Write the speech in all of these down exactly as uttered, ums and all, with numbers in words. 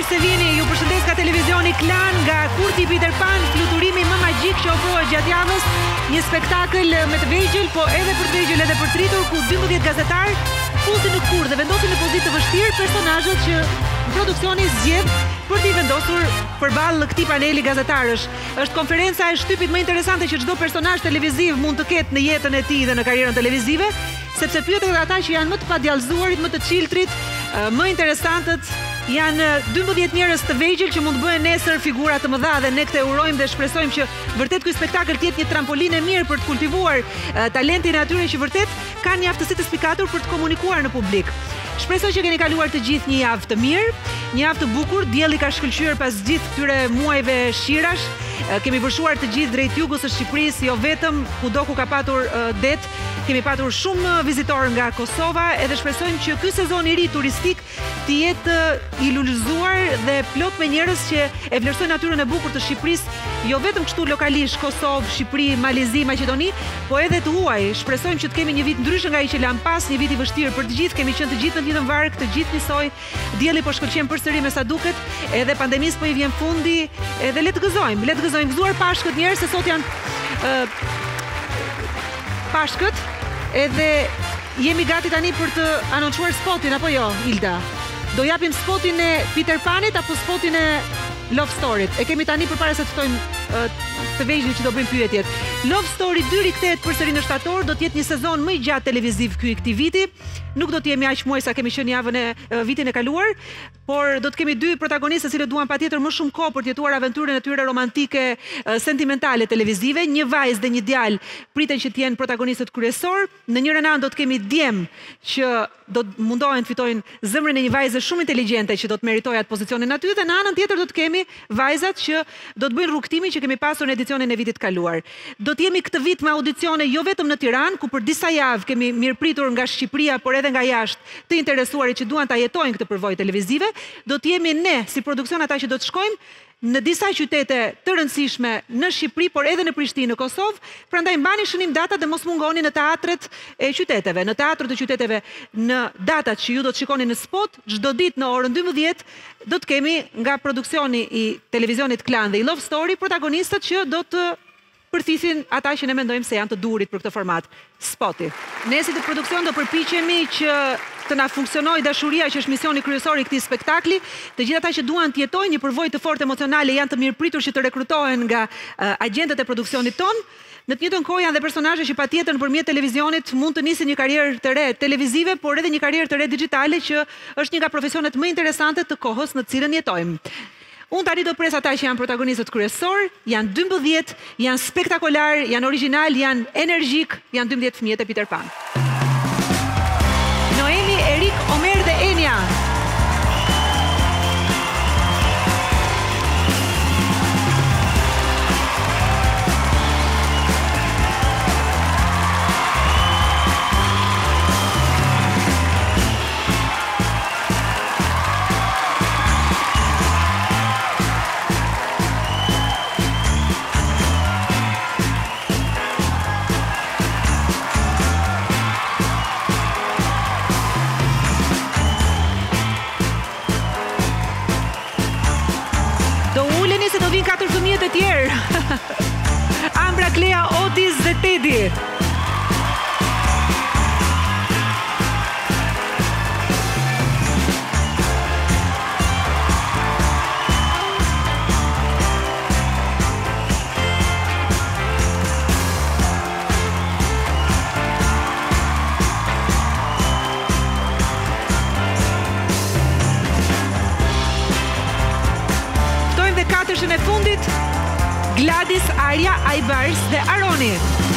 mirë se vini. Ju përshëndes nga televizioni Klan, nga Kurti Peter Pan, fluturimi më magjik që ofrohet gjatë javës, një spektakël me të vegjël, po edhe për të vegjël edhe për të rritur, ku dymbëdhjetë gazetar fusin në kurrë dhe vendosin në pozitë të vështirë personazhet që produksioni zgjedh për t'i vendosur përballë këtij paneli gazetarësh. Është konferenca e shtypit më interesante që çdo personazh televiziv mund të ketë në jetën e tij dhe në karrierën televizive, sepse pyetet nga ata që janë më të padjallëzuarit, më të çiltrit, më interesantët, janë dymbëdhjetë njerëz të vegjël që mund të bëhen nesër figura të mëdha dhe ne këtë urojmë dhe shpresojmë që vërtet ky spektakël të jetë një trampolinë e mirë për të kultivuar uh, talentin e atyre që vërtet kanë një aftësi të spikatur për të komunikuar në publik. Shpresoj që keni kaluar të gjithë një javë të mirë, një javë të bukur, dielli ka shkëlqyer pas gjithë këtyre muajve shirash. Uh, kemi vërshuar të gjithë drejt jugut së Shqipërisë, jo vetëm kudo ku ka patur uh, det. Kemi patur shumë vizitorë nga Kosova, edhe shpresojmë që ky sezon i ri turistik të jetë i lulëzuar dhe plot me njerëz që e vlerësojnë natyrën e bukur të Shqipërisë, jo vetëm kështu lokalisht, Kosovë, Shqipëri, Malizi, Maqedoni, po edhe të huaj. Shpresojmë që të kemi një vit ndryshe nga ai që lan pas, një vit i vështirë për të gjithë, kemi qenë të gjithë në të njëjtën varg, të gjithë njësoj. Dielli po shkëlqen përsëri me sa duket, edhe pandemisë po i vjen fundi, edhe le të gëzojmë, le të gëzojmë. Gëzuar Pashkët njerëz se sot janë uh, Pashkët. Edhe jemi gati tani për të anoncuar spotin, apo jo, Ilda? Do japim spotin e Peter Panit apo spotin e Love Storyt? E kemi tani përpara se të ftojmë uh, të vegjël që do bëjmë pyetjet. Love Story dy rikthehet përsëri në shtator, do të jetë një sezon më i gjatë televiziv ky i këtij viti. Nuk do të jemi aq muaj sa kemi qenë javën e uh, vitin e kaluar, por do të kemi dy protagonistë të cilët duan patjetër më shumë kohë për të jetuar aventurën e tyre romantike, uh, sentimentale televizive. Një vajzë dhe një djalë priten që të jenë protagonistët kryesor. Në njërin anë do të kemi djem që do të mundohen të fitojnë zemrën e një vajze shumë inteligjente që do të meritojë atë pozicionin aty, dhe në anën tjetër do të kemi vajzat që do të bëjnë rrugtimin që kemi pasur në edicionin e vitit kaluar. Do të jemi këtë vit me audicione jo vetëm në Tiranë, ku për disa javë kemi mirëpritur nga Shqipëria, por edhe nga jashtë të interesuarit që duan ta jetojnë këtë përvojë televizive. Do të jemi ne si produksion ata që do të shkojmë në disa qytete të rëndësishme në Shqipëri, por edhe në Prishtinë, në Kosovë. Prandaj mbani shënim datat dhe mos mungoni në teatret e qyteteve, në teatrët e qyteteve, në datat që ju do të shikoni në spot. Çdo ditë në orën dymbëdhjetë do të kemi nga produksioni i televizionit Klan dhe i Love Story protagonistët që do të përthithin ata që ne mendojmë se janë të duhurit për këtë format. Spoti. Ne si të produksion do përpiqemi që të na funksionojë dashuria, që është misioni kryesor i këtij spektakli. Të gjithë ata që duan të jetojnë një përvojë të fortë emocionale janë të mirëpritur që të rekrutohen nga uh, agjentët e produksionit ton. Në të njëjtën kohë janë dhe personazhe që patjetër nëpërmjet televizionit mund të nisin një karrierë të re televizive, por edhe një karrierë të re digjitale, që është një nga profesionet më interesante të kohës në të cilën jetojmë. Unë tani do pres ata që janë protagonistët kryesor, janë dymbëdhjetë, janë spektakolar, janë original, janë energjik, janë dymbëdhjetë fëmijët e Peter Pan. Noemi, Erik, Omer dhe Enia. Se do vinë katër fëmijët e tjerë. Ambra, Klea, Otis dhe Tedi. Katërshën e fundit, Gladys, Arja, Ajbars dhe Aroni.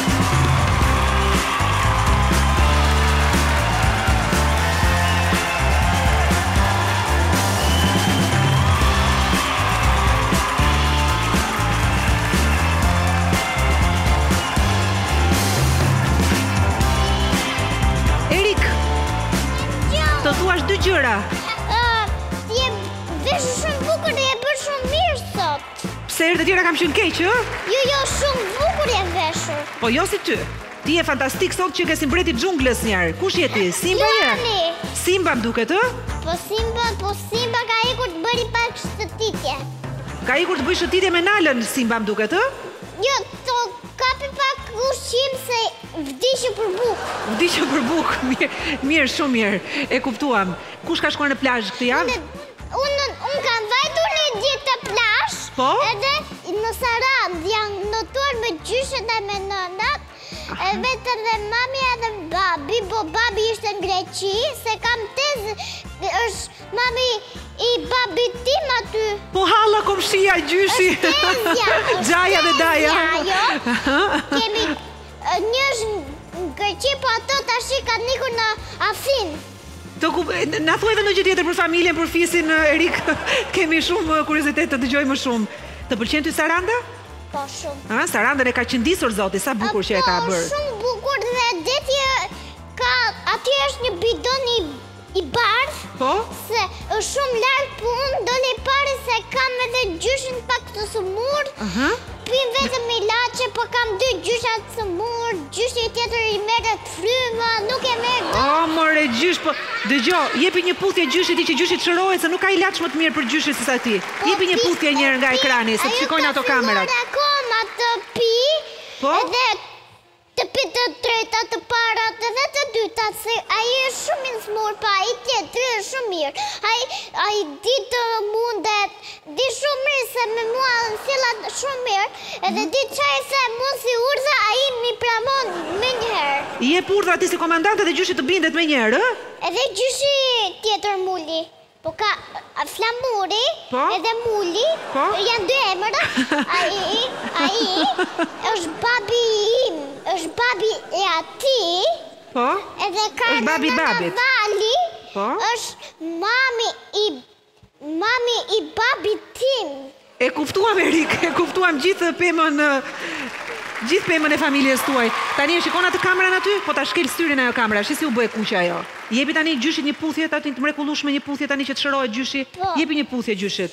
Erik, të thuash dy gjëra. Ti je veshur shumë bukur dhe je bërë shumë mirë sot. Se herë të tjera kam qenë keq, ë? Jo, jo, shumë bukur je veshur. Po jo si ty. Ti je fantastik sot që ke si mbreti i xhunglës një herë. Kush je ti? Simba je? Lani. Simba më duket, ë? Po Simba, po Simba ka ikur të bëri pak shëtitje. Ka ikur të bëj shëtitje me nalën, Simba më duket, ë? Jo, to kapi pak ushqim se vdiqë për bukë. Vdiqë për bukë, mirë, mirë, shumë mirë, e kuptuam. Kush ka shkuar në plazh këtë javë? Unë un kam vajtur një ditë të plazh, po? Edhe në Sarand janë notuar me gjyshet e me nënat, e vetë dhe mami edhe babi, po babi ishte në Greqi, se kam tezë, është mami i babi tim aty. Po halla komshia, gjyshi. Është tezja, është Gjaja dhe Daja. jo. Kemi njësh në Greqi, po ato tash i ka nikur në Afin. Të ku, na thuaj edhe në gjë tjetër për familjen, për fisin Erik, kemi shumë kuriozitet të dëgjoj më shumë. Të pëlqen ty Saranda? Po shumë. Ha, Sarandën e ka qëndisur zoti, sa bukur që e ka bërë. Po shumë bukur dhe deti ka, aty është një bidon i, i bardh. Po? Se është shumë larg punë, doli pare se kam edhe gjyshin pak të sëmur. Aha. Pim vetëm ilaçe, po kam dy gjysha të sëmur, gjyshi tjetër i merret fryma, nuk e merr dot. O, more gjysh, po dëgjoj, jepi një puthje gjyshit, i që gjyshit shërohet, se nuk ka ilaç më të mirë për gjyshit se sa ti. Jepi një puthje njërë nga ekrani, se të shikojnë ato kamerat. Ajo ka filluar akoma të pi, po? Edhe të pi të treta, të parat, edhe të dyta, se ai është shumë i smur, pa ai tjetri është shumë mirë. Ai ai di të mundet, di shumë mirë se me mua në sillat shumë mirë, edhe di çaj se mund si urdha, ai mi pramon me njëherë. I jep urdhra ti si komandante dhe gjyshi të bindet me njerë, ë? Edhe gjyshi tjetër muli. Po ka Flamuri, po? Edhe Muli, po? Janë dy emra. Ai, ai është babi im, është babi e ati. Po? Edhe ka është babi babit. Vali, po? është mami i mami i babit tim. E kuptuam Erik, e kuptuam gjithë pemën gjithë pemën e familjes tuaj. Tani e shikon atë kamerën aty, po ta shkel syrin ajo kamera, shi si u bë e kuqe ajo. Jepi tani gjyshit një puthje, tani të mrekullueshme një puthje tani që të shërohet gjyshi. Po. Jepi një puthje gjyshit.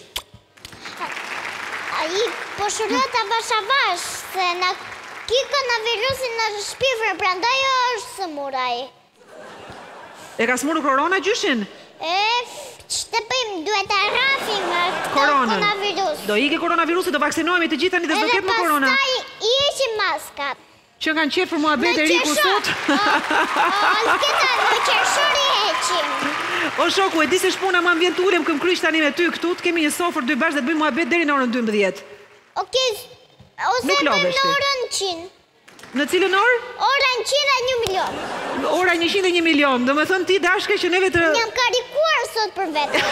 Ai po shërohet avash avash, se na ki koronavirusin në shpifër, prandaj është smur ai. E ka smurur korona gjyshin? E, shtëpim, duhet të rrafim koronavirus. Do ike koronavirusi, do vaksinohemi të gjithë tani dhe s'do ketë më korona. Edhe pastaj i heqim maskat. Që kanë qefër muhabet Eriku sot? O, s'keta në qershori heqim. O shoku, e di se shpuna ma më vjen të ulem këm kryq tani me ty këtu, të kemi një sofër dy bashkë dhe të bëjmë muhabet deri në orën dymbëdhjetë. Okej, ose bëjmë në orën qind. Në cilën orë? Ora njëqind e një milion. Ora njëqind e një milion, do me thënë ti dashke që neve të... Njëm karikuar sot për vetë.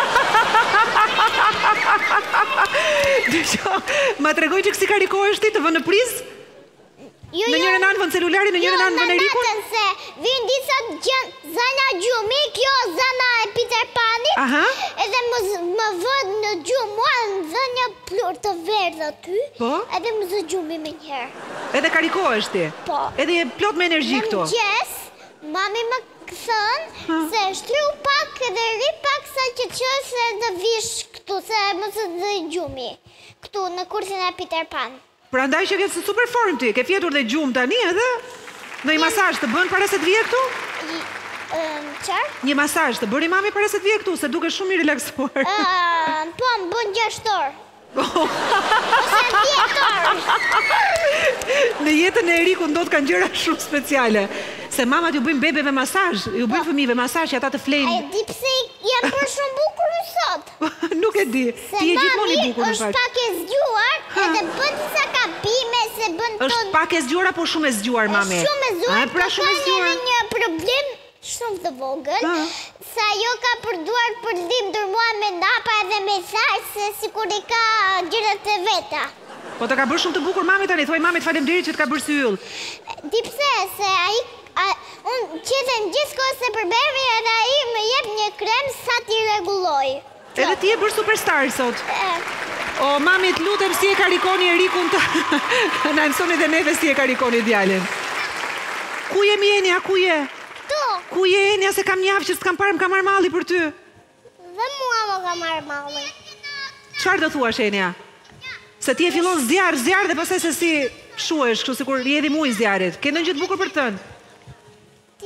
Dësho, ma të regoj që kësi karikohesh ti të vënë në prizë? Jo, në njërën anë vënë celulari, në njërën anë vënë Erikun? Jo, në natën se vinë disa gjënë zana gjumi, kjo zana e Peter Panit, aha, edhe më, më vënë në gjumë, mua në dhe një plur të verdë aty, po? Edhe më zë gjumi me njëherë. Edhe karikohesh ti? Po. Edhe je plot me energji këto? Në mëgjes, mami më thënë se shtru pak edhe ri pak sa që qësë edhe vish këtu, se më zë dhe gjumi, këtu në kursin e Peter Pan. Pra ndaj që këtë super form ti, ke fjetur dhe gjumë tani edhe? Në i masaj të bënë para se të vje këtu? Qërë? Një masaj të bëri mami para se të vje këtu, se duke shumë i relaksuar. Po, më bënë gjashtor. Ose djetor. Në jetën e Eriku ndot kanë gjëra shumë speciale. Se mamat ju bëjmë bebeve masaj, ju bëjmë fëmive masaj që ata të flejnë. E di pse jam për shumë bukur në sot. Nuk e di, ti e gjithmoni bukur në fakt. Se mami është pak e zgjuar, edhe bën disa kabime se bën ton... është pak e zgjuar apo shumë e zgjuar, mami? Është shumë e zgjuar, pra shumë e zgjuar. Ka një problem shumë të vogël, sa jo ka përduar për limtur mua me napa edhe me tharë, se sikur i ka gjërat e veta. Po të ka bërë shumë të bukur mami tani, thuaj mami të faleminderit që të ka bërë sy yll. Di pse, se ai unë qetem gjithë kohë se përbervi edhe ai më jep një krem sa t'i rregulloj. Edhe ti e bërë superstar sot. O, mami, të lutem si e karikoni Erikun të... Na mësoni dhe neve si e karikoni djalin. Ku je Enja, ku je? Këtu. Ku je Enja, se kam njavë që s'kam parë më ka marrë malli për ty. Dhe mua më ka marrë malli. Çfarë do thuash Enja? Se ti e fillon zjarë, zjarë dhe pastaj se si shuesh, kështu sikur i edhi muj zjarit. Ke ndonjë gjë të bukur për të thënë?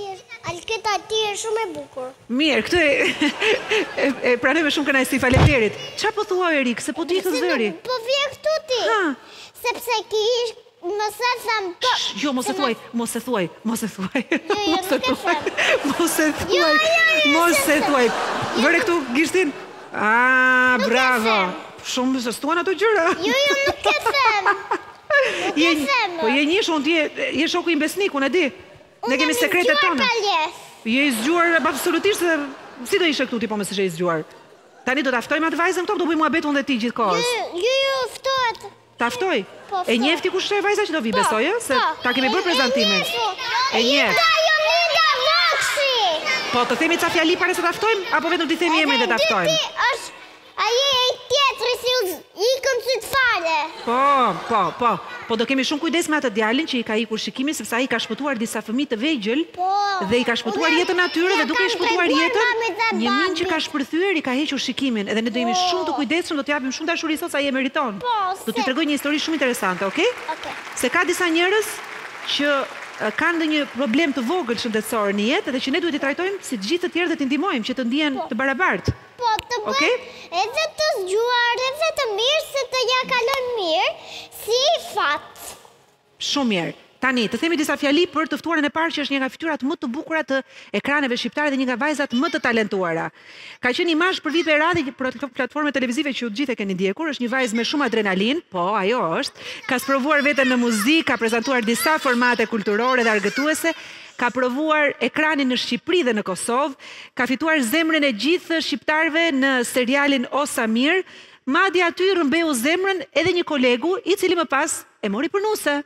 Alketa ti e shumë e bukur. Mirë, këtë e, e pranoj me shumë kënaqësi, faleminderit. Çfarë po thua Erik, se po di të zëri? Po vje këtu ti. Ha. Sepse ki ish më sa tham po. Jo, mos e thuaj, mos e thuaj, mos e thuaj. jo, Mos e nuk e thuaj. them. Mos e Jo, thuaj. jo, jo, Mos se e them. thuaj. Vëre këtu gishtin. Ah, Nuk e bravo. them. Shumë se stuan ato gjëra. Jo, jo, nuk e them. Nuk Je, e them. po je një shumë, ti je, je shoku i besnik, unë e di. Ne kemi sekretet tona. Unë jam i zgjuar paljes. Je i zgjuar absolutisht, se si do ishe këtu ti po mësë ishe i zgjuar? Tani do t'aftojmë atë vajzën këto, do bëjmë muhabet unë dhe ti gjithë kohës. Jo, jo, jo, ftohet. T'aftoj? Po, E njefti kush është e vajza që do vi, besoj, ë? Se ta kemi bërë prezantimin. E njeh. Ida, jo, Nida, Vokshi. Po, të themi ca fjali pare se t'aftojmë, apo vetëm t'i themi emrin dhe t'aftojmë? Dyti është, aje e i tjetëri si u z- ikën sy të fare. Po, po, po. Po do kemi shumë kujdes me atë djalin që i ka ikur shikimin, sepse ai ka shpëtuar disa fëmijë të vegjël Po. dhe i ka shpëtuar Unë- jetën atyre dhe ja duke i kam shpëtuar treguar jetën, mamit dhe një min që babit. ka shpërthyer i ka hequr shikimin, edhe ne do jemi Po. shumë të kujdesshëm, do t'ju japim shumë dashuri sot sa ai e meriton. Po, Do t'ju se- tregoj një histori shumë interesante, okay? Okej. Se ka disa njerëz që e, kanë ndonjë problem të vogël shëndetësor në jetë dhe që ne duhet i trajtojmë si të gjithë të tjerë dhe t'i ndihmojmë që të ndihen të barabartë. Po, të bëj Okej? edhe të zgjuar, edhe të mirë, se të ja kalon mirë, si fat. Shumë mirë. Tani, të themi disa fjali për të ftuarën e parë që është një nga fytyrat më të bukura të ekraneve shqiptare dhe një nga vajzat më të talentuara. Ka qenë imazh për vite e radhë për ato platforme televizive që ju të gjithë e keni ndjekur, është një vajzë me shumë adrenalin, po, ajo është, ka sprovuar veten në muzikë, ka prezantuar disa formate kulturore dhe argëtuese, ka provuar ekranin në Shqipëri dhe në Kosovë, ka fituar zemrën e gjithë shqiptarëve në serialin O Samir, madje aty rrëmbeu zemrën edhe një kolegu i cili më pas e mori për nuse.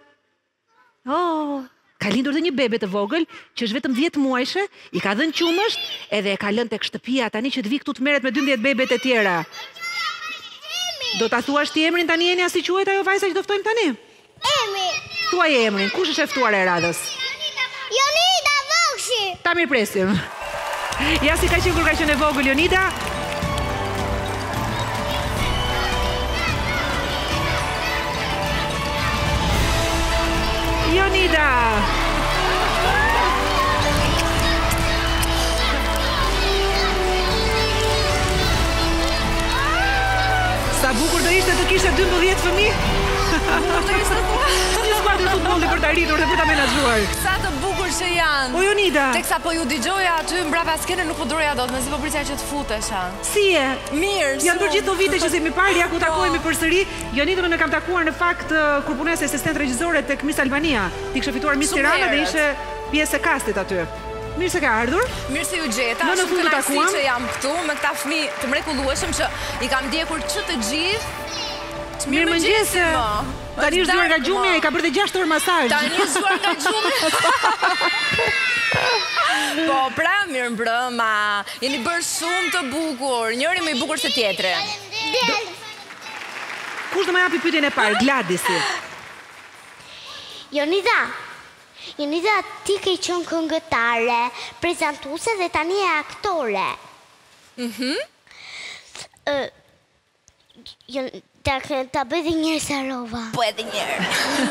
Oh, ka lindur dhe një bebe të vogël që është vetëm dhjetë muajshe, i ka dhënë qumësht edhe e ka lënë tek shtëpia tani që të vi këtu të merret me dymbëdhjetë bebet e tjera. Do ta thuash ti emrin tani Enja, si quhet ajo vajza që do ftojmë tani? Emi, Thuaj emrin, kush është e ftuar e radhës? Jonida Vokshi. Ta mirëpresim. Ja si ka qenë kur ka qenë e vogël Jonida. Jonida. Sa bukur do ishte të kishte dymbëdhjetë fëmijë. Një skuadër futbolli për të arritur dhe për ta menaxhuar. Sa të bukur që janë. O Jonida, Teksa po ju dëgjoja aty mbrapa skenën nuk po duroja dot, mezi po prisja që të futesha. si e? Mirë. Janë për gjithë të vite që s'emi parë, ja ku takohemi përsëri. Jonidën unë e kam takuar në fakt uh, kur punoj si asistent regjizore tek Miss Albania. Ti kishe fituar Miss Shumë Tirana dhe herët. ishe pjesë e kastit aty. Mirë se ka ardhur. Mirë se ju gjeta. Në në Shumë fund të kënaqësi takuam. që jam këtu me këta fëmijë të mrekullueshëm që i kam ndjekur që të gjithë. Mirë mëngjese. Tani është zgjuar nga gjumi, i ka bërë dhe gjashtë orë masazh. Tani është zgjuar nga gjumi. Po, pra, mirë mbrëma. Jeni bërë shumë të bukur. Njëri më i bukur se tjetri. Del. Kush do më japi pyetjen e parë? Gladisi. Jonida, Jonida, ti ke qenë këngëtare, prezantuese dhe tani e aktore. Mhm. Mm ta, ta bëj dhe një Sarova. Po edhe njërë.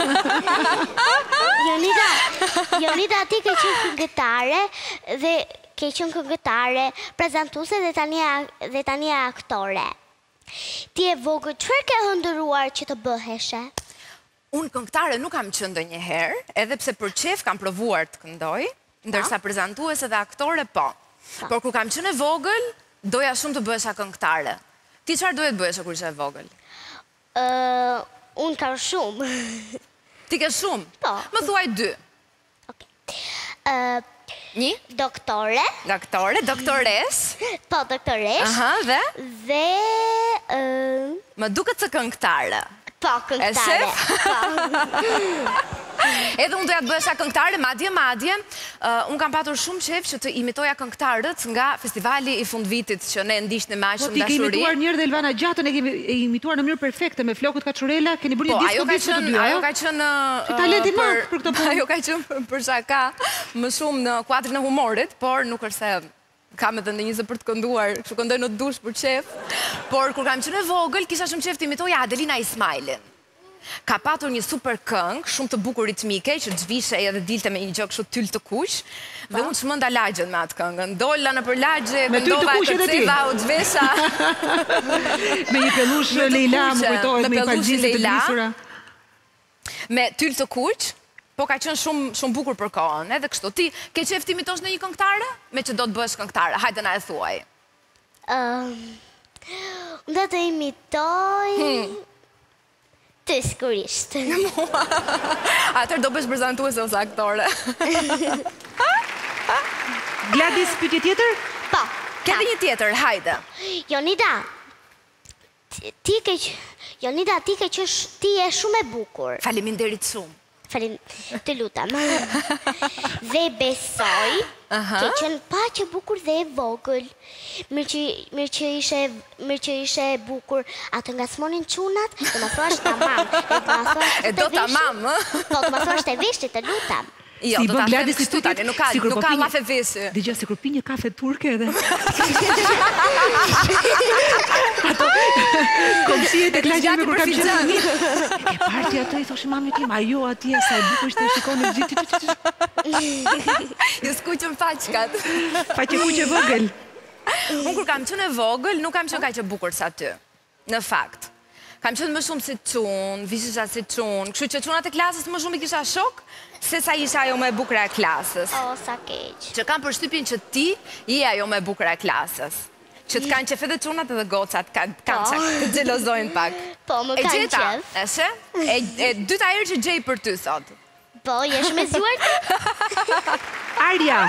Jonida, Jonida, ti ke qenë këngëtare dhe ke qenë këngëtare, prezantuese dhe tani e- dhe tani e aktore. Ti e vogël, çfarë ke hëndëruar që të bëheshe? Unë këngëtare nuk kam qenë ndonjëherë, edhe pse për qef kam provuar të këndoj, ndërsa prezantuese dhe aktore po. Por kur kam qenë e vogël, doja shumë të bëhesha këngëtare. Ti çfarë doje të bëhesha kur ishe e vogël? Uh, unë kam shumë. Ti ke shumë? Po. Më thuaj dy. Okay. Uh, Një, doktore, doktore, doktores. po doktoresh, Aha, dhe? dhe uh, Më duket se këngëtare. po këngëtare. Po. Edhe unë doja të bëhesha këngëtare, madje, madje. Uh, unë kam patur shumë qef që të imitoja këngëtarët nga festivali i fundvitit që ne ndiqnim me aq Po shumë ti ke dashuri. imituar njërë dhe Elvana Gjatën, e kemi e imituar në mënyrë perfekte me flokët Kaçurela, keni bërë Po, një ajo disko ka disko të qenë, dy, ajo ajo? ka qenë Që talent i uh, madh për këtë punë. Ajo ka qenë për, për shaka më shumë në kuadrin e humorit, por nuk është se kam edhe ndonjë zë për të kënduar, kështu këndoj në dush për qef. Por kur kam qenë e vogël, kisha shumë qef të imitoja Adelina Ismailin. ka patur një super këngë, shumë të bukur ritmike, që të zvishe edhe dilte me një gjë kështu tyll të kuq, dhe unë çmenda lagjen me atë këngën. Dolla nëpër lagje, mendova të ceva u zvesha. Me një pellush Leila, më kujtohet me një palgjizë të visura. Me tyll të kuq, po ka qenë shumë shumë bukur për kohën, edhe kështu. Ti ke qef të imitosh në një këngëtare? Me që do të bësh këngëtare, hajde na e thuaj. Unë do të imitoj të sigurisht. Atër do bësh prezantuese ose aktore. Gladys, pyetje tjetër? Po. Ke edhe një tjetër, hajde. Jonida, ti ke Jonida, ti ke qenë ti je shumë e bukur. Faleminderit shumë. Falim, të lutam. Dhe besoj, ke qenë pa që bukur dhe e vogël. Mirë që ishe mirë që ishe e bukur, atë nga smonin qunat, të më thuash tamam. E do tamam, ë? Po, të më thuash të veshti, të lutam. Jo, do ta them kështu tani, nuk ka nuk ka llafe veshje. Dgjoj, sikur pi një kafe turke edhe. Komshiet e klaqen me kur kam qenë. E parti ato i thoshim mami tim, ajo atje sa e bukur ishte shikon në gjithë. Ju skuqën faqkat. Faqe kuqe vogël. Unë kur kam qenë e vogël, nuk kam qenë kaq e bukur sa ty. Në fakt. Kam qenë më shumë si çun, vishisha si çun, kështu që çunat e klasës më shumë i kisha shok se sa isha ajo më e bukur e klasës. O, sa keq. Që kam përshtypjen që ti je ajo më e bukur e klasës. Që të kanë qef edhe çunat edhe gocat, kanë kanë çak, të xhelozojnë pak. Po, më kanë qef. E gjeta, e dyta herë që gjej për ty sot. Po, jesh me zjuar ti? Arja.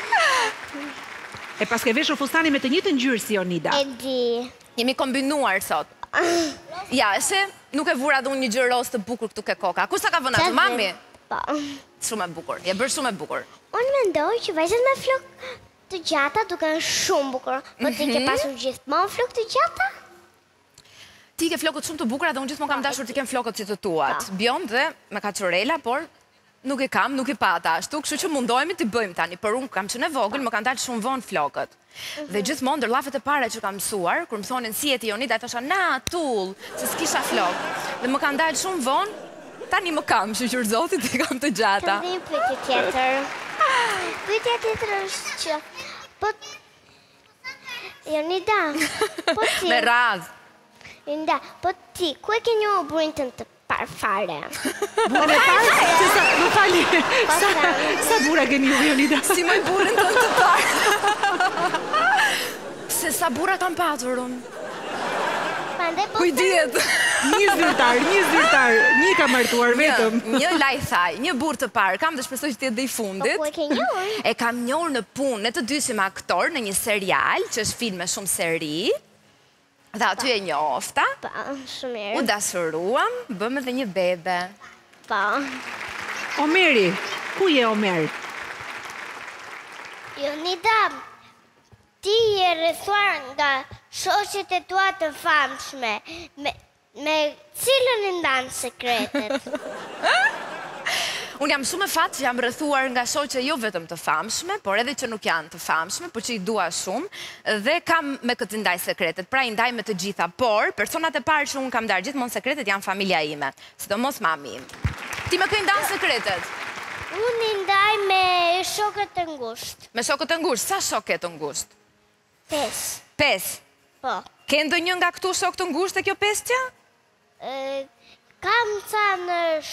E pas ke veshur fustani me të njëjtën ngjyrë si Jonida. E di. Jemi kombinuar sot. Ja, e se nuk e vura dhe unë një gjë roz të bukur këtu ke koka. Kush ta ka vënë atë, mami? Po. Shumë e bukur, je bërë shumë e bukur. Unë mendoj që vajzat me flok të gjata duken shumë bukur. Po ti ke pasur gjithmonë flok të gjata? Ti ke flokët shumë të bukura dhe unë gjithmonë kam dashur të kem flokët si të tuat. Bjond dhe me kaçorela, por nuk e kam, nuk e pata ashtu, kështu që mundohemi të bëjmë tani, por unë kam qenë e vogël, më kanë dalë shumë vonë flokët. Dhe gjithmonë ndër llafet e para që kam mësuar, kur më thonin si e ti Jonida, e thosha na tull, se s'kisha flok. Dhe më kanë dalë shumë vonë, tani më kam, shqyr zotit i kam të gjata. Kam dhe një pyetje tjetër. Pyetja tjetër është që po Jonida, po ti. Me radh. Jonida, po ti, ku e ke njohur burrin tënd të parë fare? Burrin e parë? Më fali. Sa sa burra keni ju Jonida? Si më burrin tënd të parë. Se sa burra kam patur unë. Kujdiet. Një zyrtar, një zyrtar, një ka martuar vetëm. Një lajthaj, një burr të parë, kam dhe shpresoj që t'jetë dhe i fundit. Po ku e ke njohur? E kam njohur në punë, ne të dy si aktor në një serial, që është film me shumë seri. Dhe aty e njofta. Po, shumë mirë. U dashuruam, bëm edhe një bebe. Po. Omeri, ku je Omer? Jonida, ti je rrethuar nga shoqet e tua të famshme, me, me cilën e ndan sekretet? Unë jam shumë e fat që jam rrethuar nga shoqe jo vetëm të famshme, por edhe që nuk janë të famshme, por që i dua shumë, dhe kam me këtë ndaj sekretet, pra i ndaj me të gjitha, por personat e parë që unë kam ndarë gjithmonë sekretet janë familja ime, sidomos mami im. Ti me kë i ndan sekretet? Unë i ndaj me shokët të ngushtë. Me shokët të ngushtë, sa shokët të ngushtë? Pes. Pes? Po. Ke ndonjë nga këtu shokë të ngushtë e kjo pestja? Kam ca në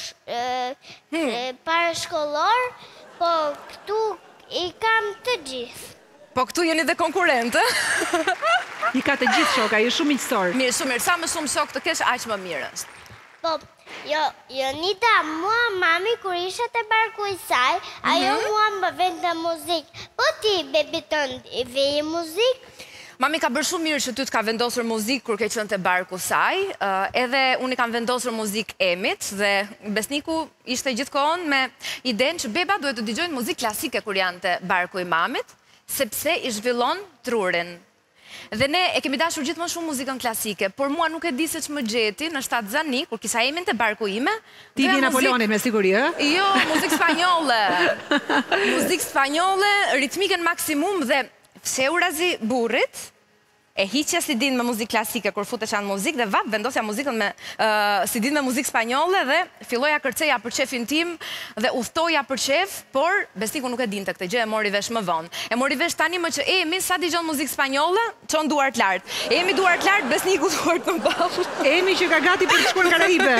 parashkollor, po këtu i kam të gjithë. Po këtu jeni dhe konkurrentë? I ka të gjithë shoka, ju shumë miqësor. Mirë, shumë mirë, sa më shumë shokë të kesh, aq më mirë është. Po, jo, Jonida, mua mami kur isha te barku i saj, ajo mua më vente muzikë. Po ti, bebi tënd, i veje muzikë? Mami ka bërë shumë mirë që ty të ka vendosur muzikë kur ke qenë te barku saj, edhe unë i kam vendosur muzikë Emit, dhe besniku ishte gjithkohon me idenë që beba duhet të dëgjojnë muzikë klasike kur janë te barku i mamit, sepse i zhvillon trurin. Dhe ne e kemi dashur gjithmonë shumë muzikën klasike, por mua nuk e di se që më gjeti në shtatë zani, kur kisa Emin te barku ime. Ti vje Napoleonit me siguri, ë? Jo, muzikë spanjolle. Muzikë spanjolle, ritmikën maksimum dhe fsheurazi burrit, e hiqja si din me muzikë klasike kur futesha në muzikë dhe vap vendosja muzikën me si din me muzikë spanjolle dhe filloja kërceja për shefin tim dhe udhtoja për shef, por Besniku nuk e dinte këtë gjë, e mori vesh më vonë. E mori vesh tani më që Emi sa dëgjon muzikë spanjolle, çon duart lart. Emi duart lart, Besniku duart në ballë. Emi që ka gati për të shkuar në Karaibe.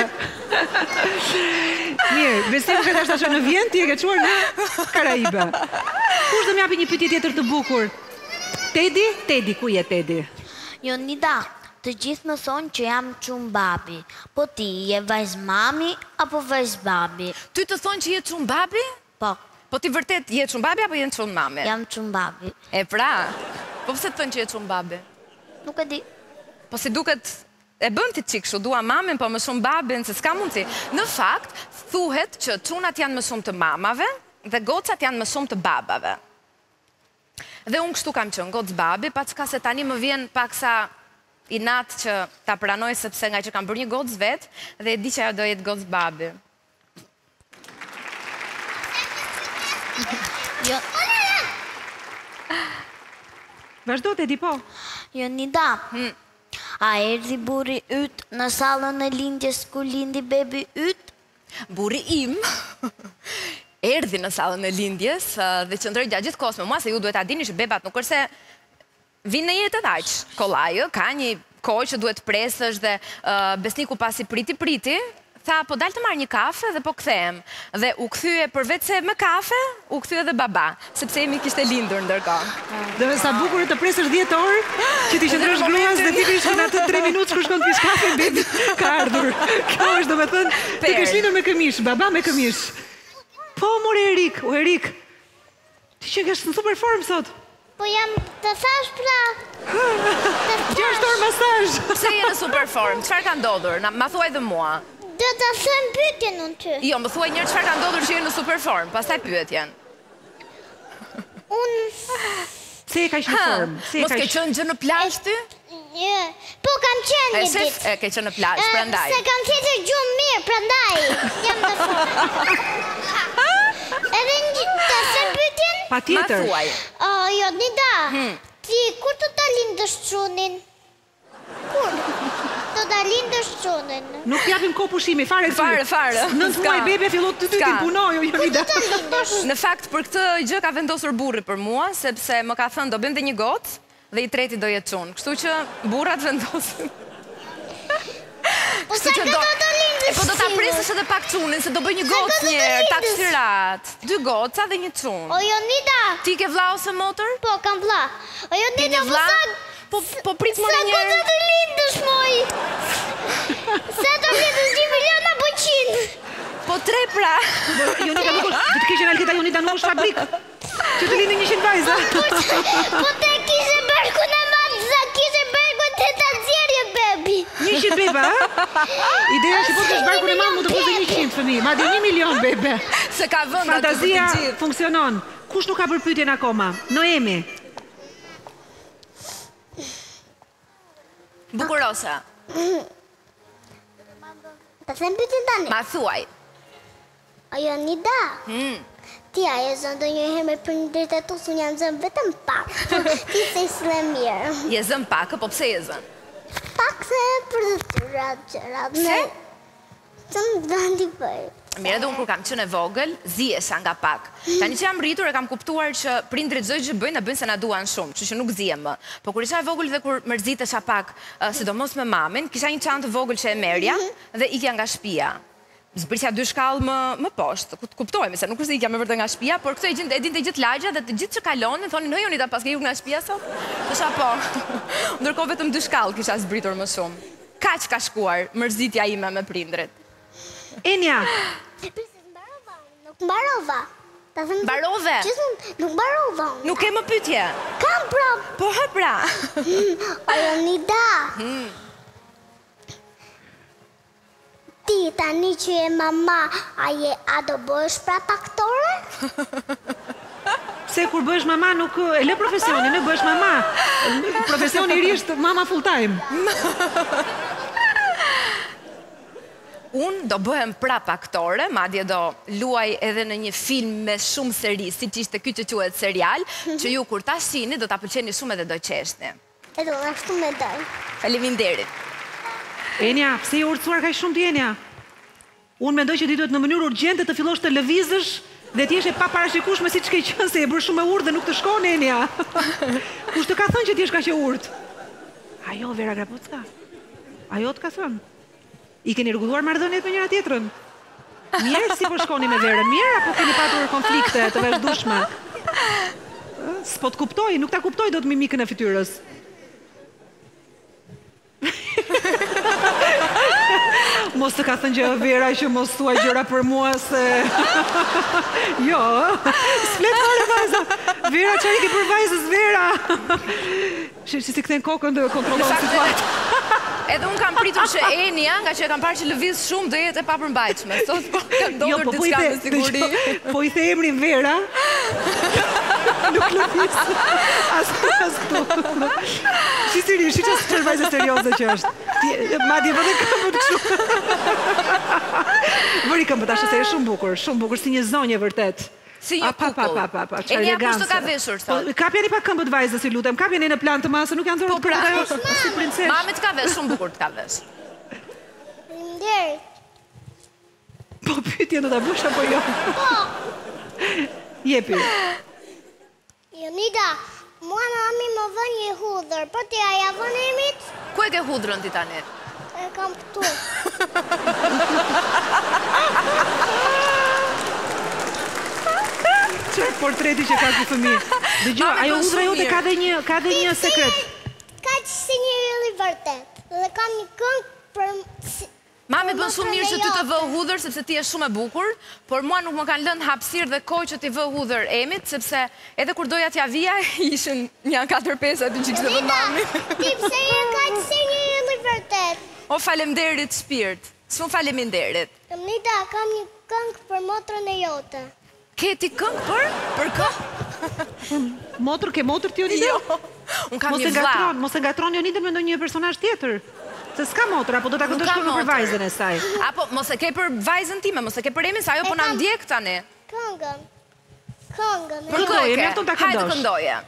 Mirë, Besniku ka dashur të në Vjen, ti e ke çuar në Karaibe. Kush do më japi një pyetje tjetër të bukur? Tedi? Tedi, ku je Tedi? Jonida, të gjithë më thonë që jam qumë babi. Po ti, je vajz mami apo vajz babi? Ty të thonë që je qumë babi? Po. Po ti vërtet je qumë babi apo je qumë mami? Jam qumë babi. E pra, po pse të thonë që je qumë babi? Nuk e di. Po si duket, e bën ti qik shu, dua mamin, po më shumë babin, se s'ka mundsi. Në fakt, thuhet që çunat janë më shumë të mamave dhe gocat janë më shumë të babave. Dhe unë kështu kam qënë, gocë babi, pa qka se tani më vjen paksa i natë që ta pranoj sepse nga që kam bërë një gocë vetë dhe e di që ajo do jetë gocë babi. Jo. Vazhdo Tedi, po. Jonida, a erdhi buri yt në sallën e lindjes ku lindi bebi yt? Buri im erdhi në sallën e lindjes dhe qëndroi gjatë gjithë kohës me mua, se ju duhet ta dini që bebat nuk është se vinë në jetë të aq. Kollaj, ka një kohë që duhet presësh dhe Besniku pasi priti priti, tha po dal të marr një kafe dhe po kthehem. Dhe u kthye përveç se me kafe, u kthye edhe baba, sepse Emi kishte lindur ndërkohë. Dhe sa bukur të presësh dhjetë orë, që ti qëndrosh gruas dhe ti kish në atë tre minutë kur shkon të pish kafe, bebi ka ardhur. Kjo është domethënë, ti ke lindur me këmish, baba me këmish. Po, more Erik, o Erik, ti që kesh në super form sot. Po jam të thash pra. Gjashtë orë masazh. Pse je në super form? Çfarë ka ndodhur? Na ma thuaj dhe mua. Do të them pyetjen unë ty. Jo, më thuaj njërë çfarë ka ndodhur që je në super form, pastaj pyetjen. Unë... Se e ka ishë në form? Mos ke qenë gjë në plazh ty? Po kam qenë një ditë. E ke qenë në plazh, prandaj. Se kam fjetur gjumë mirë, prandaj. Jam në form. Edhe një të them pyetjen? Pa tjetër. Ma thuaj. Jo, Nida, ti kur të ta lindësh qunin? Kur? Të ta lindësh qunin? Nuk japim ko pushimi, fare këtu. Fare, fare. Nëntë muaj bebe fillot të ty të punoj, jo Nida. Kur të ta lindësh? Në fakt, për këtë gjë ka vendosur burri për mua, sepse më ka thënë do bëjmë dhe një gocë dhe i treti do jetë qunë. Kështu që burrat vendosin. Po sa këtë do të lindësh? E po do ta presësh edhe pak qunin, se do bëj një gocë njerë, taksirat. Dy goca dhe një qunë. O jo Nida. Ti ke vlla ose motër? Po, kam vlla. O jo Ti Nida, një vlla? Po po prit më sa njerë. këtë të lindësh, moj? Sa të lindësh një milion apo qind? Po tre pra. Jonita nuk është, do të kishe në Alkita, Jonita nuk është fabrik. Që të lindi njëshin vajza. Po te kishe bërku në matë, kishe bërku të të zjerje, bebi. Njëshin bebe, ha? Ideja që po të shbarku në mamë mu të po të njëshin fëmi. Ma di një milion bebe. Se ka vënd aty për të Fantazia gjithë. funksionon. Kush nuk ka për pyetjen akoma? Noemi. Bukurosa. Të them pyetjen tani. Ma thuaj. Ajo Nida. Mm. Ti a e zënë do një herë me prindrit e tu, unë jam zënë vetëm pak. Ti se i s'le mirë. Je zën pak, po pse je zën? Pak se për të tyrat qërat. Pse? Që më dëndi për. Mirë, edhe unë kur kam qenë e vogël, zihesha nga pak. Tani që jam rritur e kam kuptuar që prindrit çdo gjë bëjnë, e bëjnë se na duan shumë, kështu që nuk zihem më. Po kur isha e vogël dhe kur mërzitesha pak, uh, sidomos me mamin, kisha një çantë të vogël që e merja dhe ikja nga shtëpia. Zbrisja dy shkallë më, më poshtë, kuptojmë, se nuk është se ikja me vërtet nga shtëpia, por këto e gjin, e dinte gjithë lagja dhe të gjithë që kalonin, thonin, "No Jonita, pas ke ikur nga shtëpia sot?" Thosha po. Ndërkohë vetëm dy shkallë kisha zbritur më shumë. Kaq ka shkuar mërzitja ime me prindrit. Enja. Nuk mbarova. Mbarove? Nuk mbarova. Nuk ke më pyetje? Kam pra. Po hë pra. Ajo Nida. Ti tani që je mama, a je a do bësh prap aktore? Se kur bësh mama nuk e lë profesionin, e bësh mama. Profesioni i ri është mama full time. Unë do bëhem prap aktore, madje do luaj edhe në një film me shumë seri, si që ishte ky që quhet serial, që ju kur ta shihni do ta pëlqeni shumë edhe do qeshni. E do në ashtu me daj. Faleminderit. Enja, pse je urtësuar kaq shumë ti, Enja? Unë mendoj që ti duhet në mënyrë urgjente të fillosh të lëvizësh dhe ti je pa parashikueshme siç ke qenë se e bërë shumë e urtë dhe nuk të shkon, Enja. Kush të ka thënë që ti je kaq e urtë? Ajo Vera Grabocka. Ajo të ka thënë. I keni rregulluar marrëdhëniet me njëra tjetrën? Mirë, si po shkoni me Verën? Mirë apo keni patur konflikte të vazhdueshme? S'po të kuptoj, nuk ta kuptoj dot mimikën e fytyrës. Mos të ka thënë gjë Vera që mos thua gjëra për mua se... Jo, s'flet fare vajza. Vera, çfarë ke për vajzës Vera? Si si kthen kokën dhe kontrollon situatën. Edhe unë kam pritur që Enja, nga që e kam parë që lëviz shumë, do jetë e papërmbajtshme. Sot po ka ndodhur diçka me siguri. Po i the emrin Vera. Nuk lëviz. As as këtu. Si seriozisht, si çfarë vajzë serioze që është. Madje vëre këmbët kështu. Vëri këmbët ashtu se është shumë bukur, shumë bukur si një zonjë vërtet. Si një kukull. Enja, kush të ka veshur sot? Kapjeni pa këmbët vajzë, si lutem. Kapjeni në plan të masë, nuk janë zorë të këmbët ajo si princeshë. Mami të ka vesh, shumë bukur të ka vesh. Faleminderit. Po pyetje do ta bësh apo jo? Po. Jepi. Jonida, mua mami më vën një hudhër, po ti a ja vën emit? Ku e ke hudrën ti tani? E kam këtu. Çfarë portreti që ka ky fëmijë? Dëgjoj, ajo hudhra jote ka dhe një ka dhe një sekret. Ka që si një rrëlli vërtet. Dhe kam një këngë për... Mami bën shumë mirë që ty të vë hudhër, sepse ti je shumë e bukur, por mua nuk më kanë lënë hapësirë dhe kohë që ti vë hudhër Emit, sepse edhe kur doja t'ja vija, ishin një katër pesë aty që kishte vë mami. Ti pse je ka që si një rrëlli vërtet? O, faleminderit shpirt. Shumë faleminderit. Jonida, kam një këngë për motrën e jote. Ke ti këngë për? Për kë? Motër, ke motër ti Jonida? Jo, unë kam Mos një e vlla. ngatron, mos e ngatron Jonida me ndonjë personazh tjetër. Se s'ka motër, apo do ta Nuk këndosh ka këngën për motër. vajzën e saj. Apo, mos e ke për vajzën time, mos e ke për Emin, se ajo po na kam- ndjek tani. Këngën. Këngën. e- Për kë Këndoje, e ke? mjafton ta Hajde këndosh. këndoje.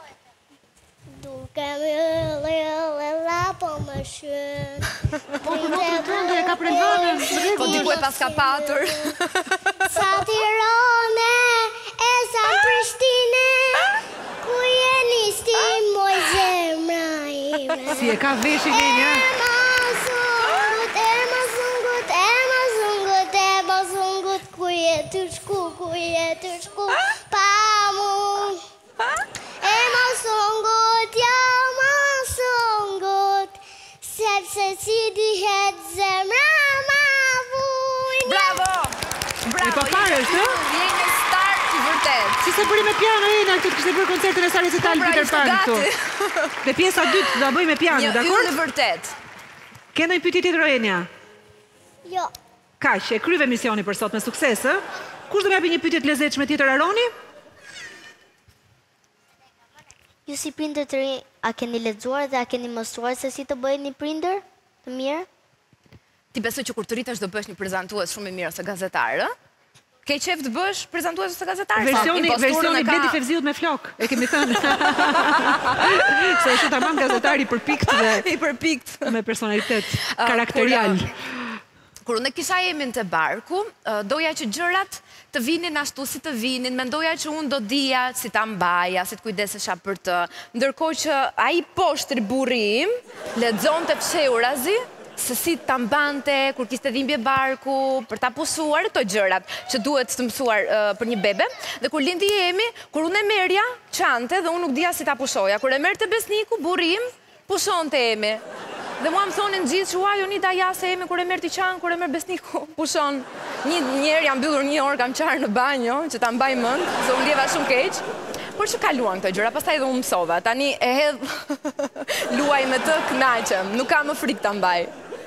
Duke më lëllë la po më shën. Po për motër tënde e ka premtuar. Po ti ku e pas ka patur. Sa Tirane, e sa Prishtine, ku jeni sti moj zemra ime. Si e ka veshin Enja? Ema zungut, ema zungut, ema zungut, ema zungut, ku je të shku, ku je të shku, pa mu. Ema zungut, ja ma zungut, sepse si dihet zemra ma vujnë. Bravo! Bravo! E pa fare, je- është, Je një star i vërtet. Si se bëri me piano Enja këtu, kishte bërë koncertin e saj recital Po, pra, Peter ishte Pan këtu. gati. Dhe pjesa dytë do ta bëj me piano, Një dakor? yrë e vërtet. Ke ndonjë pyetje tjetër Enja? Jo, Kaq, e kryve misioni për sot me sukses, ë? Kush do më japi një pyetje të lezetshme tjetër Aroni? Ju si prindër të ri, a keni lexuar dhe a keni mësuar se si të bëheni prindër të mirë? Ti besoj që kur të rritesh do bësh një prezantues shumë i mirë ose gazetar, ë? Ke qef të bësh prezantues ose gazetar? Versioni, Imposturën versioni e ka- Blendi Fevziut me flok, e kemi thënë. Se është tamam gazetari për pikt dhe I përpikt. me personalitet Ah, karakterial. Kur unë kisha Emin të barku, ë, doja që gjërat të vinin ashtu si të vinin, mendoja që unë do dija si ta mbaja, si të kujdesesha për të, ndërkohë që ai poshtë burri im lexonte fshehurazi se si ta mbante kur kishte dhimbje barku, për ta pusuar këto gjërat që duhet të mësuar uh, për një bebe. Dhe kur lindi Emi, kur unë e merja çante dhe unë nuk dija si ta pushoja. Kur e merrte besniku, burri im pushonte Emi. Dhe mua më thonin gjithë që uaj, Jonida ja se Emi kur e merr ti çan, kur e merr besniku pushon. Një njerë jam mbyllur një orë kam qarë në banjo që ta mbaj mend, se unë ndjeva shumë keq. Por që kaluan këto gjëra, pastaj edhe unë mësova. Tani e hedh luaj me të, kënaqem, nuk kam më frikë ta mbaj.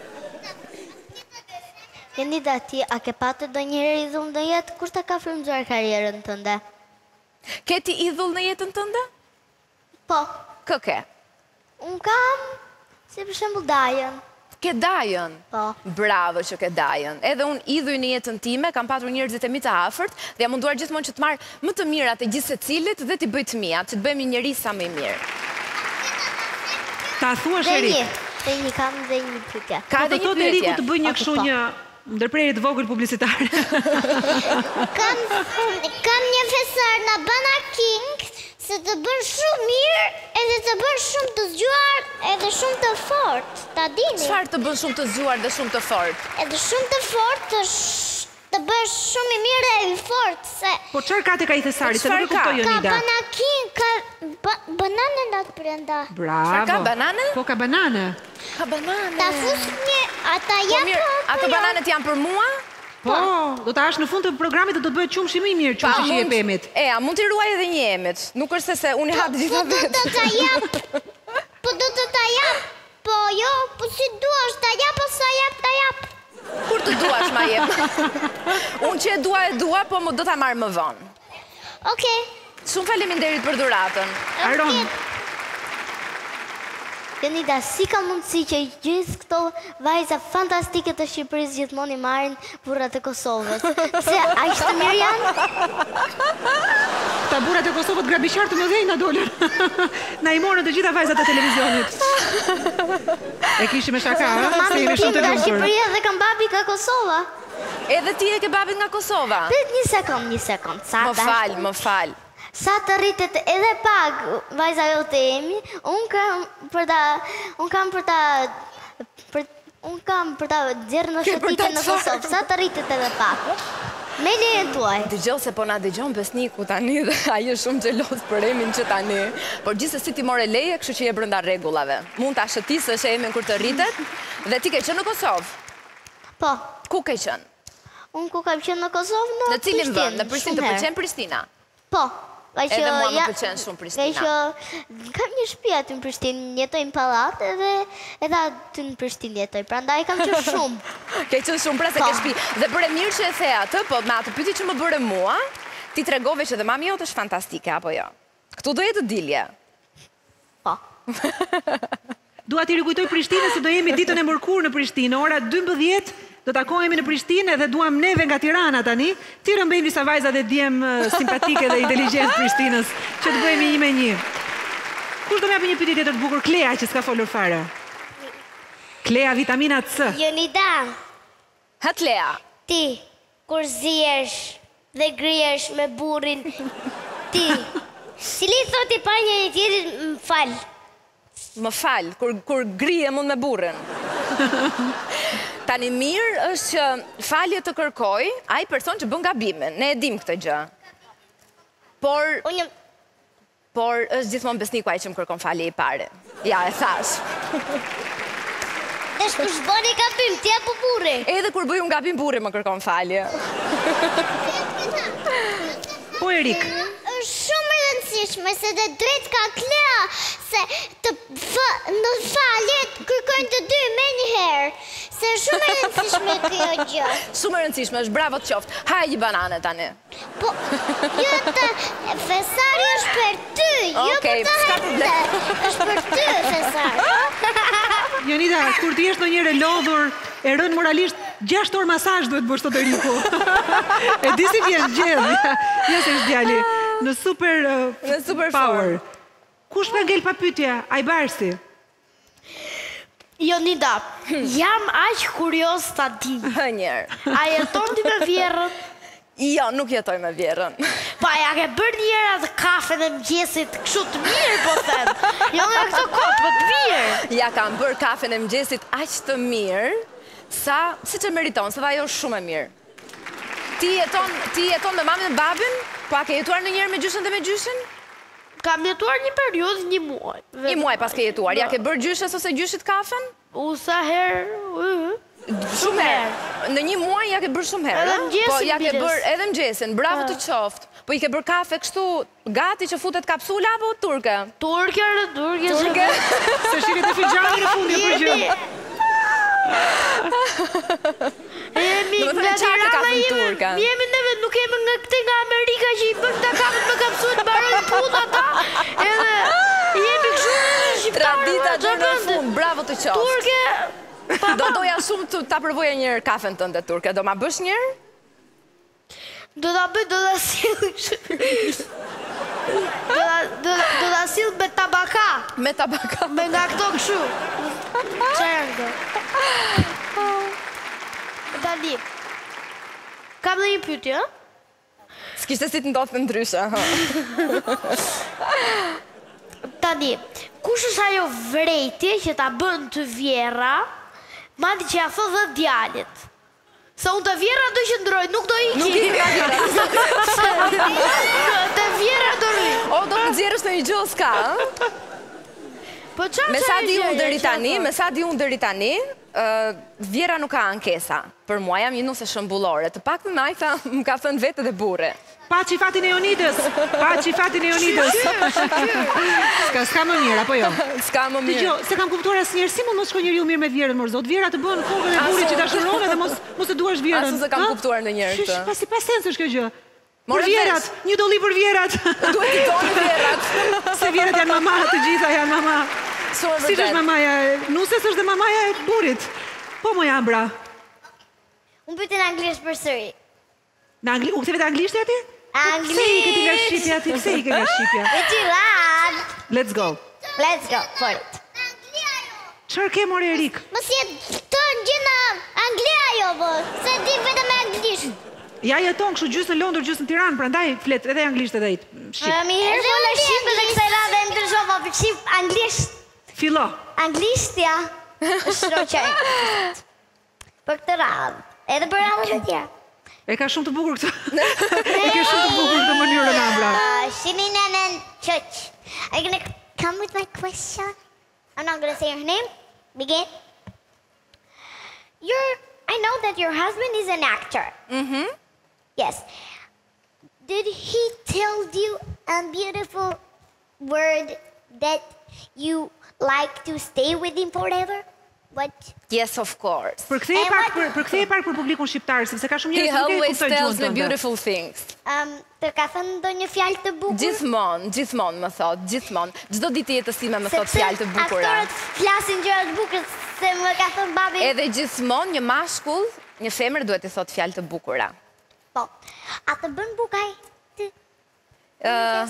Jonida, ti a ke patur ndonjëherë idhull në jetë? Kush ta ka frymzuar karrierën tënde? Ke ti idhull në jetën tënde? Po, Kë ke? un kam si për shembull Dajën. Ke Dajën? Po. Bravo që ke Dajën. Edhe unë idhuj në jetën time, kam patur njerëzit e mi të afërt dhe jam munduar gjithmonë që të marr më të mirat e gjithë secilit dhe t'i bëj të mia, që të bëhemi njerëz sa më i mirë. Ta thua Dhe Sherik. një, dhe një kam dhe një pyetje. Ka Po edhe të një thotë Eriku pyetje. të bëj një Ok, kështu po. një ndërprerje të vogël publicitare. Kam, kam një fesar në Bana King, se të bën shumë mirë, edhe të bën shumë të zgjuar, edhe shumë të fort, ta dini. Çfarë të bën shumë të zgjuar dhe shumë të fortë? Edhe shumë të fort, të, sh, të bën shumë i mirë dhe i fort, se Po çfarë ka tek ai thesari, se çfarë nuk e kuptoj ka? ka Jonida. Bana King, ka ba, bananën atë brenda. Bravo. ka banane? Po ka banane. Ka banane. Ta fus një, ata Po ja mirë, po, ato po, bananet janë për mua? Po, do ta hash në fund të programit dhe do të bëhet qumshi më i mirë, Pa, qumshi që mund- jep Emit. E, a mund t'i ruaj edhe një Emit? Nuk është se se unë i ha të gjitha Po do vetë. të ta jap, po do të ta jap, po jo, po si duash, ta jap o sa jap, ta jap. Kur të duash ma jep? Unë që e dua e dua, po më do ta marrë më vonë. Okej. Shumë faleminderit për dhuratën. Aron, Jonida, si ka mundësi që gjithë këto vajza fantastike të Shqipërisë gjithmonë i marrin burrat e Kosovës? Se aq të mirë janë? ta burrat e Kosovës grabishar të mëdhenj na dolën. Na i morën të gjitha vajzat e televizionit. E kishim me shaka, ha? Se Mami jemi tim shumë të nga lumtur. Shqipëria dhe kam babi nga Kosova. Edhe ti e ke babit nga Kosova? Prit një sekond, një sekond. Sa Më dash- fal, më fal. Sa të rritet edhe pak vajza jote Emi, unë kam për ta unë kam për ta për unë kam për ta nxjerrë në Ke për ta shëtitje në çfarë? Kosovë. Sa të rritet edhe pak. Me lejen tuaj. Dëgjoj se po na dëgjon Besniku tani dhe ai është shumë xheloz për Emin që tani. Por gjithsesi ti more leje, kështu që je brenda rregullave. Mund ta shëtisësh Emin kur të rritet dhe ti ke qenë në Kosovë. Po, Ku ke qenë? unë ku kam qenë në Kosovë në Në cilin Prishtinë, vend? Në Prishtinë, të shumë herë. pëlqen Prishtina? Po. Ka që Edhe mua më ja- pëlqen shumë Prishtina. Ka që kam një shtëpi aty në Prishtinë, jetoj në pallat edhe edhe aty në Prishtinë jetoj. Prandaj kam qenë shumë. Ke qenë shumë pra se Po. ke shtëpi. Dhe për e mirë që e the atë, po me atë pyetje që më bëre mua, ti tregove që dhe mami jote është fantastike apo jo? Ktu do jetë dilje. Po. Dua t'i rikujtoj Prishtinës se do jemi ditën e mërkurë në Prishtinë, ora dymbëdhjetë do takohemi në Prishtinë dhe duam neve nga Tirana tani, ti rëmbejmë disa vajza dhe djem eh, simpatike dhe inteligjent Prishtinës, që të bëhemi një me një. Kush do më japë një pyetje tjetër të bukur? Klea që s'ka folur fare. Klea vitamina C. Jonida, Hatlea. ti, kur zihesh dhe grihesh me burrin, ti, cili thot i pa një i tjetrit më fal. Më fal, kur kur grihem unë me burrin. Tani mirë është që falje të kërkoj ai person që bën gabimin. Ne e dim këtë gjë. Por Unë jam por është gjithmonë Besniku ai që më kërkon falje i pare. Ja, e thash. dhe shkush bëni gabim, ti apo burri? Edhe kur bëj un gabim burri më kërkon falje. Po Erik, Është shumë e rëndësishme se dhe drejt ka Klea se të fa, në faljet kërkojnë të dy me një herë. Se është shumë e rëndësishme kjo gjë. Shumë e rëndësishme është, bravo të qoftë. Haj një banane tani. Po, jo të fesari është për ty, jo Okej, për të s'ka hajtë. është për ty fesari. Jonida, kur ti jesh ndonjëherë e lodhur, e rën moralisht, gjashtë orë masazh duhet bësh tot Eriku. E di si vjen gjendja. Jo se është djali. Në super, uh, Në super power. form. Kush më ngel pa pyetje? Ai Barsi. Jonida, jam aq kurioz ta di. Hënjer. A jeton ti me vjerrën? Jo, nuk jetoj me vjerën. Pa ja ke bërë një herë atë kafe dhe mëngjesit kështu të mirë, po them. Jo nga këto kohë, po të mirë. Ja kam bërë kafen e mëngjesit aq të mirë, sa siç e meriton, se dhe ajo është shumë e mirë. Ti jeton, ti jeton me mamin dhe babin? Po a ke jetuar ndonjëherë me gjyshen dhe me gjyshen? Kam jetuar një periudhë një muaj. Një muaj pas ke jetuar. Ja ke bërë gjyshes ose gjyshit kafen? U sa herë, uh, Shumë herë. Në një muaj ja ke bërë shumë herë. Edhe a? mëngjesin Po ja ke biles. bërë edhe mëngjesin. Bravo të qoftë. Po i ke bërë kafe kështu gati që futet kapsula apo turke? turke, rë, turke, Turke. Se shiket e fixhani në fund, jo për gjë. Jemi Do të nga thënë, çfarë ke Tirana, kafën jemi, turke? jemi neve, nuk jemi nga këte nga Amerika që i bën të kapët me kapsull, barojnë puta ta, edhe jemi kështu shqiptarë. Tradita ma, deri në çfarë fund. Bravo të qoftë. Turke, Do doja shumë të ta provoja një herë kafen tënde turke. Do ma bësh një herë? do ta bëj, do ta sill. Do ta do, do ta sill me tabaka. Me tabaka. Me nga këto këshu. Qërë do. Tani, kam dhe një pyetje, ë? S'kishte si të ndodhë të ndryshe, ha. Tani, kush është ajo vrejtje që ta bën të vjera, madje që ja thot dhe djalit? Se unë të vjera do qëndroj, nuk do iki. Nuk i nga vjera. Të vjera do rri. O, do më nxjerrësh në një gjohë s'ka, ha? Po çfarë Me sa di gjëje unë deri që tani, thot? me sa di unë deri tani, ë, vjera nuk ka ankesa. Për mua jam një nuse shëmbullore. Të paktën Majta më ka thënë vetë dhe burre. Pa që fatin e Jonidës, pa që fatin e Jonidës. Ska, s'ka më mirë, apo jo? S'ka më mirë. Dëgjoj, se kam kuptuar asnjëherë si mund mos shkoj njeriu mirë me vjerën mërzot. Vjera të bën kokën e burrit që dashuron dhe mos mos e duash vjerën. Asu se kam ha? kuptuar ndonjëherë këtë. Shish, pasi pa sens është kjo gjë. More Për vjerat, vesh. një dolli për vjerat. Duhet i doni vjerat. Se vjerat janë mama, të gjitha janë mama. Shumë e Si është vërtet. mamaja? Nuses është dhe mamaja e burit. Po moj Ambra. Unë pyetje në anglisht për sëri. Në angli, u ktheve të anglisht aty? Anglisht. Pse i ke ti nga shqipja aty? Pse i ke nga shqipja? E Tiran. Let's go. Let's go for it. Çfarë ke more Erik? Mos jetë të gjëna Anglia jo, po. Se di vetëm anglisht. Ja jeton kështu gjysë në Londër, gjysë në Tiranë, prandaj flet edhe anglisht edhe i shqip. Mi herë fola shqip dhe kësaj radhe ndryshova për shqip anglisht. Fillo. Anglishtja është shoqja e këtij. Për këtë radhë. Edhe për radhët e tjera. E ka shumë të bukur këtë. E ke shumë të bukur këtë mënyrën Ambra. Uh, Shinin and then Church. Are you gonna come with my question? I'm not gonna say your name. Begin. You're, I know that your husband is an actor. Mhm. Yes. Did he tell you a beautiful word that you like to stay with him forever? What? Yes, of course. Përkthej E, pak ma- për përkthej pak për publikun shqiptar, sepse ka shumë He njerëz që nuk e always kuptojnë tells gjuhën me tënde. beautiful things. Um, të ka thënë ndonjë fjalë të bukur? Gjithmonë, gjithmonë më thot, gjithmonë. Çdo ditë të jetës time më thot Sepse fjalë të bukura. aktorët flasin gjëra të bukura, se më ka thënë babi. Edhe gjithmonë një mashkull, një femër duhet të thot fjalë të bukura. Po. A të bën bukaj ti? Ë,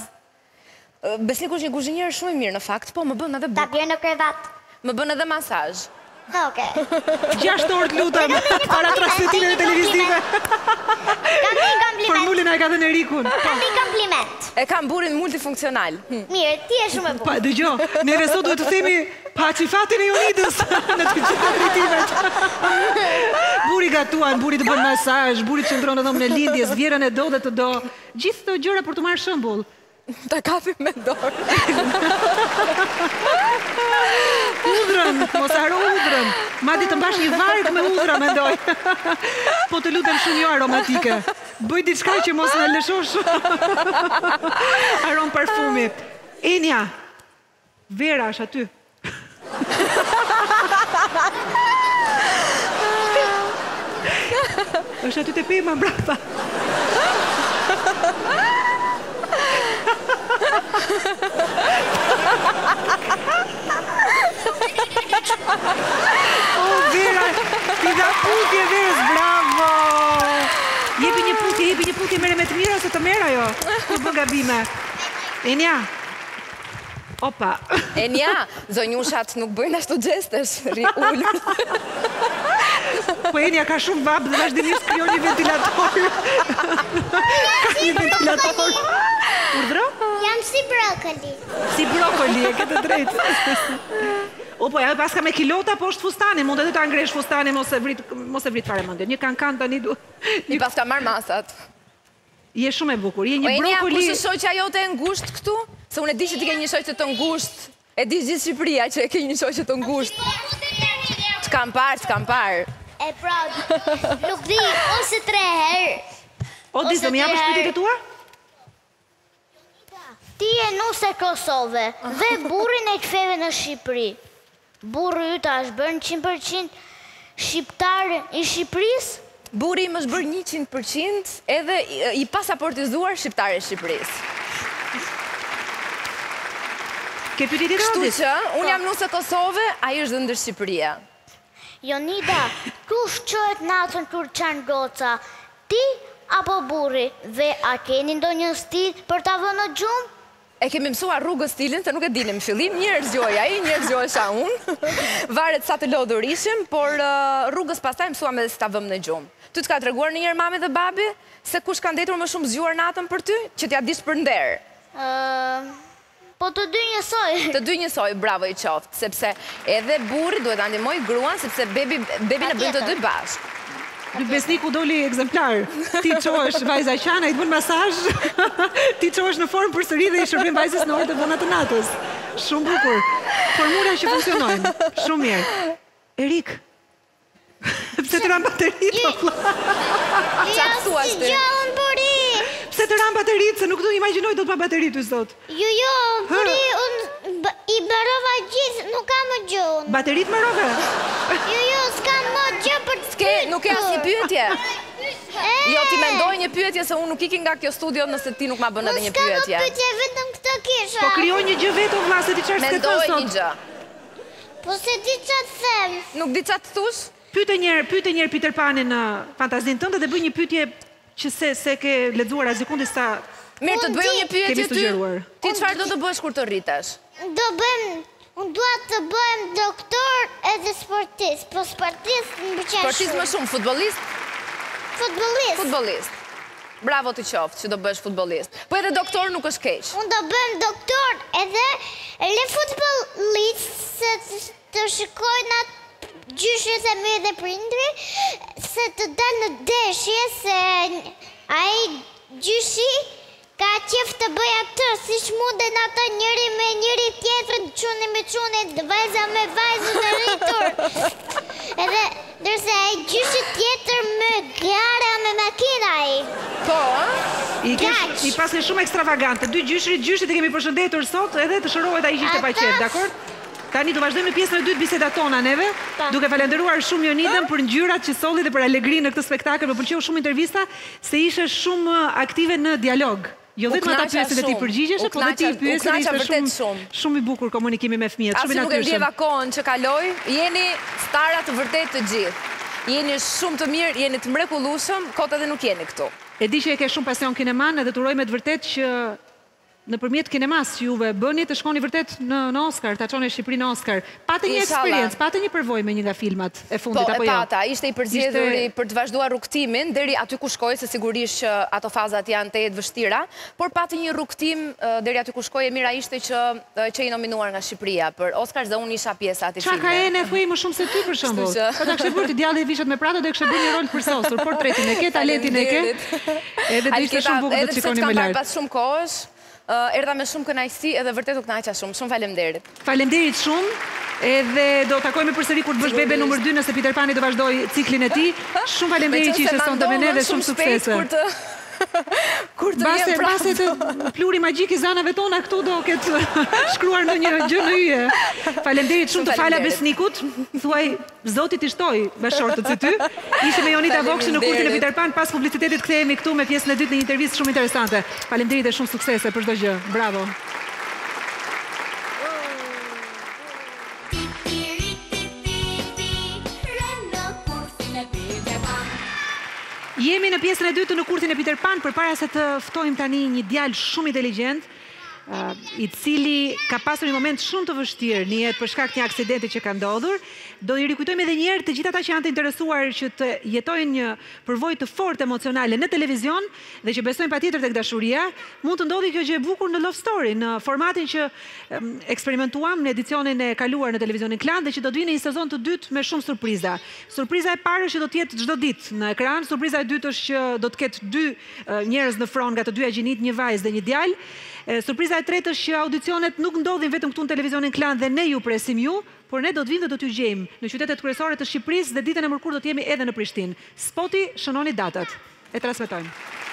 Besnik është një kuzhinier shumë i mirë në fakt, po më bën edhe Ta buk. bjerë në krevat. Më bën edhe masazh. Okej. Gjashtë orë të lutem para transmetimeve televizive. Kam një kompliment. Formulën e ka dhënë Erikun. Kam një kompliment. E kam burin multifunksional. Hm. Mirë, ti je shumë e Pa, bukur. dëgjoj, neve sot duhet të themi pa që fatin e Jonidës në të gjitha drejtimet. Buri gatuan, buri të bën masazh, buri të qëndron edhe në lindjes, vjerën e do dhe të do. Gjithë këto gjëra për të marrë shembull. Ta kapim me dorë. Udhrën, mos haro udhrën. Madje të mbash një varg me udhra mendoj. Po të lutem shumë jo aromatike. Bëj diçka që mos na lëshosh arom parfumi. Enja. Vera është aty. Është aty te pema mbrapa. Oh, Vera, ti dha putje Verës, bravo! Jepi një putje, jepi një putje, mere me të mira se të mera jo. Kur bën gabime. Enja. Opa. Enja, zonjushat nuk bëjnë ashtu gjestesh, rri ullur. Po Enja ka shumë vap dhe vazhdimisht krijon një ventilator. Ka një ventilator. Urdhro? Jam si brokoli. Si brokoli, e ke të drejtë. O, po, ja paska me kilota, po është fustani, mund edhe ta ngresh fustani, mos e vrit, mos e vrit fare mendje. Një kankan tani du. I pas ka marrë masat. Je shumë e bukur. Je O një Enja, brokoli. kush është shoqja jote e ngushtë këtu? Se unë e di që ti ke një shoqe të ngushtë. E di gjithë Shqipëria që e ke një shoqe të ngushtë. T'kam parë, t'kam parë. E pra, nuk di, ose tre herë. O, di, do më japësh pyetjet e tua? Ti je nuse Kosove dhe burrin e ktheve në Shqipëri. Burri yt është bërë njëqind përqind shqiptar i Shqipërisë? Buri im është bërë njëqind përqind edhe i, i pasaportizuar shqiptare Shqipërisë. Ke pyetje tjetër? Kështu Odis? që, unë jam nuse Kosove, ai është dhe ndër Shqipëria. Jonida, kush qohet natën kur çan goca? Ti apo burri? Dhe a keni ndonjë stil për ta vënë në gjumë? E kemi mësuar rrugës stilin, se nuk e dinim fillim, njerë zgjoja ai, njerë zgjoja unë. Varet sa të lodhur ishim, por rrugës pastaj mësuam edhe si ta vëmë në gjumë. Ty të ka treguar një njerë mami dhe babi se kush ka ndetur më shumë zgjuar natën për ty, që t'ja dish për nder? Po të dy njësoj. Të dy njësoj, bravo i qoftë, sepse edhe burri duhet ta ndihmoj gruan, sepse bebi bebin e bën të dy bashkë. Besniku doli ekzemplar. Ti qohesh vajza qana, i të bën masazh. Ti qohesh në formë përsëri dhe i shërbim vajzës në orët e vona të natës. Shumë bukur. Formula që funksionojnë. Shumë mirë. Erik. Pse të ran bateritë? Çfarë thua ti? Ja, unë bëri. Pse të ran bateritë, se nuk do imagjinoj do të pa bateritë sot. Jo, jo, bëri, unë i mbarova gjithë, nuk kam më gjë unë. Bateritë mbarove? Jo, jo, s'kam më gjë për të Ske, nuk e asnjë pyetje. Jo, ti mendoj një pyetje se unë nuk iki nga kjo studio nëse ti nuk ma bën edhe një pyetje. Unë s'kam më pyetje, vetëm këtë kisha. Po krijoj një gjë vetë vlla se ti çfarë s'ke thënë Mendoj sot. një gjë. Po se di çfarë të them. Nuk di çfarë të thush? Pyete një herë, pyete një herë Peter Panin në fantazinë tënde dhe bëj një pyetje që se se ke lexuar asgjë sa Mirë, të të bëj një pyetje kemi ty. sugjeruar. Ti çfarë do të bësh kur të rritesh? Do bëjmë, unë dua të bëjmë doktor edhe sportist, po sportist më pëlqen Sportist më shumë. shumë, futbollist? Futbollist. Futbollist. Bravo të qoftë që do bësh futbollist. Po edhe doktor nuk është keq. Unë do bëjmë doktor edhe le futbollist se të- të shikojnë atë gjyshës e mirë dhe prindri, se të dalë në deshje se ai gjyshi ka qef të bëj aktër, si shmunden ata njëri me njëri tjetër, quni me quni, vajza me vajzën e rritur. Edhe, dërse ai gjyshi tjetër me gara me makina ai. Po, I kesh, Kaq. i paske shumë ekstravagante. Dy gjyshrit, gjyshrit e kemi përshëndetur sot edhe të shërohet ai që ishte pa Ata- qef, dakor? Tani do vazhdojmë në pjesën e dytë bisedat tona neve, duke falenderuar shumë Jonidën për ngjyrat që solli dhe për alegrinë në këtë spektakël. Më pëlqeu shumë intervista se ishe shumë aktive në dialog. Jo U vetëm ata knaqa pjesët e ti shumë, përgjigjeshe, u po dhe ti knaqa- u pyesje knaqa ishte vërtet shumë shumë. shumë i bukur komunikimi me fëmijët, shumë asi i nuk e natyrshëm. ndjeva kohën që kaloi, jeni stara të vërtet të gjithë. Jeni shumë të mirë, jeni të mrekullueshëm, kot edhe nuk jeni këtu. E di që e ke shumë pasion kineman edhe të uroj me të vërtet që nëpërmjet kinemas që juve bëni të shkoni vërtet në, në Oscar, ta çoni Shqipërinë në Oscar. Patë një Inshallah. eksperiencë, patë një përvojë me një nga filmat e Po, fundit e apo jo? pata, ishte i përzgjedhur Ishte- për të vazhduar rrugtimin deri aty ku shkoi, se sigurisht që ato fazat janë të jetë vështira, por pati një rrugtim eh, deri aty ku shkoi, e mira ishte që eh, që i nominuar nga Shqipëria për Oscars dhe unë isha pjesë e atij Qa ka filmi. e në thuej më shumë se ty për shembull? Kështu që- Po ta kështë bërë të djalli i vishet me prato dhe kështë bërë një rol përsosur, portretin e ke, talentin e ke, edhe do ishte shumë bukur të të shikoni me Edhe pse të kam parë lartë. pas shumë kohësh, eh, erdha me shumë kënaqësi edhe vërtet u kënaqa shumë. Shumë faleminderit. Faleminderit shumë, edhe do takojmë përsëri kur të bësh bebe numër dy nëse Peter Pani do vazhdoj ciklin e tij. Shumë faleminderit që ishe sonte me ne dhe shumë suksese. Kur të kur të Base, vjen base të pluri magjik i zanave tona këtu do ketë shkruar në një gjë në yje. Faleminderit shumë, të fala faleminderit. besnikut, thuaj Zoti t'i shtoj bashortët si ty. Ishte me Jonida Vokshi në kurtin e Faleminderit. Peter Pan, pas publicitetit kthehemi këtu me pjesën e dytë në një intervistë shumë interesante. Faleminderit dhe shumë suksese për çdo gjë. Bravo. Jemi në pjesën e dytë në kurtin e Peter Pan, përpara se të ftojmë tani një djalë shumë inteligjent, uh, i cili ka pasur një moment shumë të vështirë në jetë për shkak të një aksidenti që ka ndodhur. Do i rikujtojmë edhe një herë të gjithë ata që janë të interesuar që të jetojnë një përvojë të fortë emocionale në televizion dhe që besojnë patjetër tek dashuria, mund të ndodhi kjo gjë e bukur në Love Story, në formatin që um, eksperimentuam në edicionin e kaluar në televizionin Klan dhe që do të vinë një sezon të dytë me shumë surpriza. Surpriza e parë është që do të jetë çdo ditë në ekran, surpriza e dytë është që do të ketë dy uh, njerëz në fron nga të dyja gjinit, një vajzë dhe një djalë. E, surpriza e tretë është që audicionet nuk ndodhin vetëm këtu në televizionin Klan dhe ne ju presim ju, por ne do të vinë dhe do t'ju gjejmë në qytetet kryesore të Shqipërisë dhe ditën e mërkurë do të jemi edhe në Prishtinë. Spoti shënoni datat. E transmetojmë.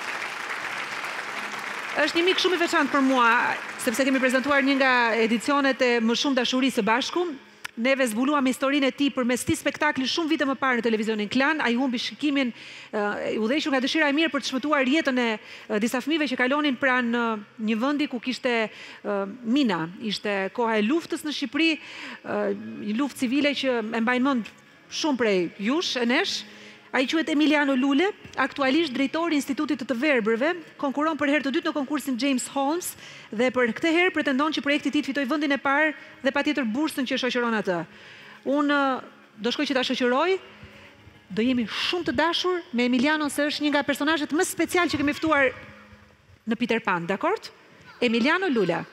Është një mik shumë i veçantë për mua, sepse kemi prezantuar një nga edicionet e Më shumë dashuri së bashku. Neve zbuluam historinë e tij përmes këtij spektakli shumë vite më parë në televizionin Klan. Ai humbi shikimin, uh, u udhëhequr nga dëshira e mirë për të shpëtuar jetën e uh, disa fëmijëve që kalonin pranë uh, një vendi ku kishte uh, mina. Ishte koha e luftës në Shqipëri, uh, një luftë civile që e mbajnë mend shumë prej jush e nesh. Ai quhet Emiliano Lule, aktualisht drejtori i Institutit të të Verbërve, konkuron për herë të dytë në konkursin James Holmes dhe për këtë herë pretendon që projekti i tij të fitojë vendin e parë dhe patjetër bursën që shoqëron atë. Unë do shkoj që ta shoqëroj, do jemi shumë të dashur me Emiliano se është një nga personazhet më special që kemi ftuar në Peter Pan, dakord? Emiliano Lula.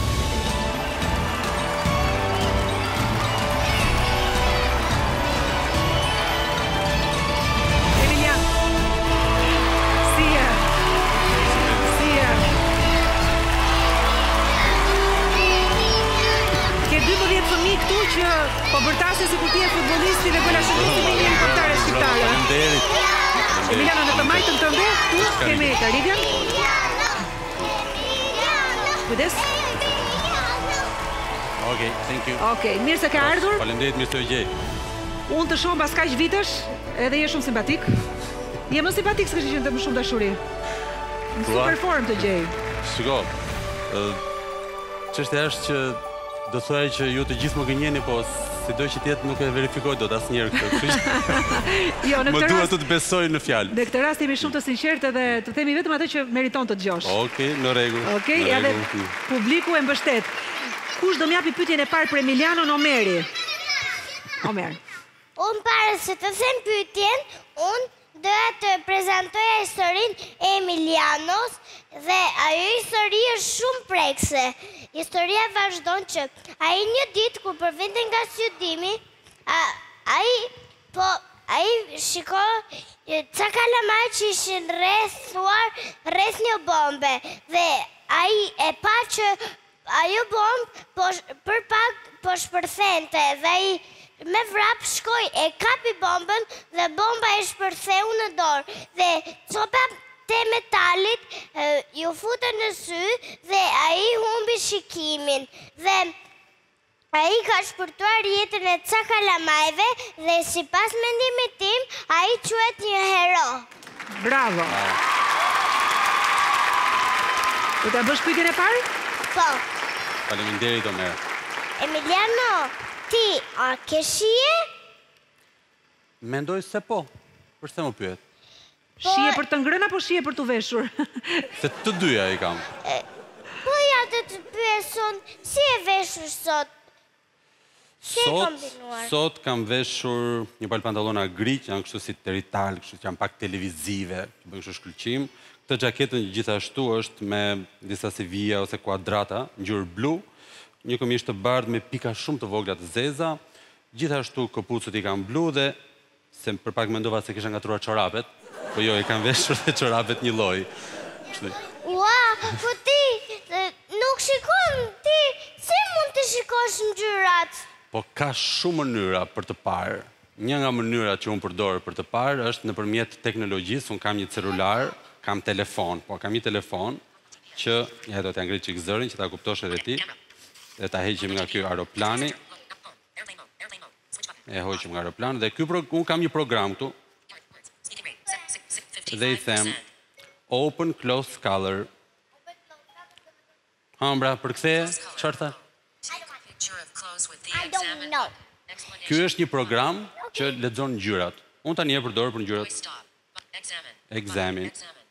Këtu që po bërtase si kur ti e futbolisti dhe bëlla shëllisi me një helikoptare shqiptare. Emiliano, në të majtën të ndë, tu keme Karibian. Kujdes? Okej, thank you. Okej, mirë se ka ardhur. Faleminderit, mirë se u gjej. Unë të shohëm pas kaq vitesh, edhe je shumë simpatik. Je më simpatik se kështë që të më shumë dashuri. Në super form të gjej. Shiko, çështja është që do thoj që ju të gjithë më gënjeni, po si do që tjetë nuk e verifikoj do të asë njerë këtë. Jo, në më këtë duhet të të besoj në fjalë. Në këtë rast jemi shumë të sinqertë dhe të themi vetëm atë që meriton të dëgjosh. Okej, në rregull. Okej, edhe publiku e mbështet. Kush do m'japi pyetjen e parë për Emilianon? Omeri. Omer. Unë pare se të them pyetjen, unë doja të prezentoja historinë e Emilianos dhe ajo histori është shumë prekse. Historia vazhdon që ai një ditë kur përvinte nga studimi, ai po ai shikoi ca kalamaj që ishin rrethuar rreth një bombe dhe ai e pa që ajo bombë po për pak po shpërthente dhe ai me vrap shkoi e kapi bombën dhe bomba e shpërtheu në dorë dhe copa te metalit ju futën në sy dhe ai humbi shikimin dhe ai ka shpërtuar jetën e ca kalamajve dhe sipas mendimit tim ai quhet një hero. Bravo. Do ta bësh pyetjen e parë? Po. Faleminderit Omer. Emiliano, ti a ke shije? Mendoj se po. Përse më pyet? Shije për të ngrënë apo shije për të veshur? Se të dyja i kam. Po ja të të pyeson, si e veshur sot? Si e Sot, kombinuar? sot kam veshur një palë pantallona gri, që janë kështu si terital, kështu që janë pak televizive, që bëjnë kështu shkëlqim. Këtë gjaketën gjithashtu është me disa si vija ose kuadrata, ngjyrë blu, një këmishë të bardhë me pika shumë të vogla të zeza, gjithashtu këpucët i kam blu dhe se për pak mendova se kisha ngatruar çorapet, po jo, i kam veshur dhe çorapet një lloj. Ua, po ti nuk shikon, ti si mund të shikosh ngjyrat? Po ka shumë mënyra për të parë. Një nga mënyrat që unë përdor për të parë është nëpërmjet teknologjisë. Unë kam një celular, kam telefon, po kam një telefon që ja do t'ja ngrit çik zërin që ta kuptosh edhe ti. Dhe ta heqim nga ky aeroplani. E hoqim nga aeroplani dhe ky unë kam një program këtu. Dhe i them open close color. Ambra, përktheje, çfarë tha? I don't know. Ky është një program që lexon ngjyrat. Unë tani e përdor për ngjyrat. Examine.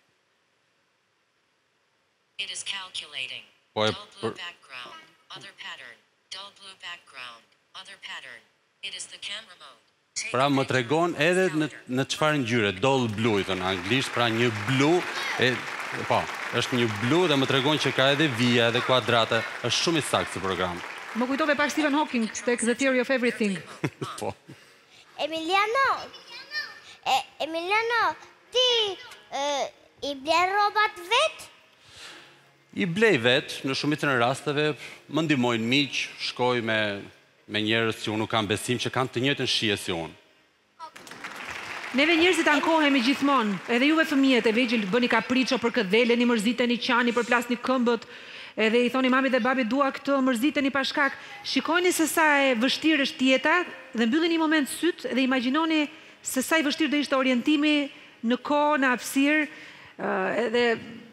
It is calculating. Po e Dull blue background. Other pattern. Dull blue background. Other pattern. It is the camera mode. Pra më tregon edhe në në çfarë ngjyre, dull blue i thon anglisht, pra një blu e po, është një blu dhe më tregon që ka edhe vija edhe kuadrata, është shumë i saktë si program. Më kujtove pak Stephen Hawking tek The Theory of Everything. Po. Emiliano, e, Emiliano, ti e, i blen rrobat vet? I blej vet, në shumicën e rasteve, më ndihmojnë miq, shkoj me me njerëz që unë nuk kam besim që kanë të njëjtën shije si unë. Neve njerëzit ankohemi gjithmonë, edhe juve fëmijët e vegjël bëni kapriço për këtë velen, i mërziteni qani për plasni këmbët, edhe i thoni mami dhe babi dua këtë, mërziteni pa shkak. Shikoni se sa e vështirë është jeta dhe mbyllini një moment syt dhe imagjinoni se sa i vështirë do ishte orientimi në kohë, në hapësirë, edhe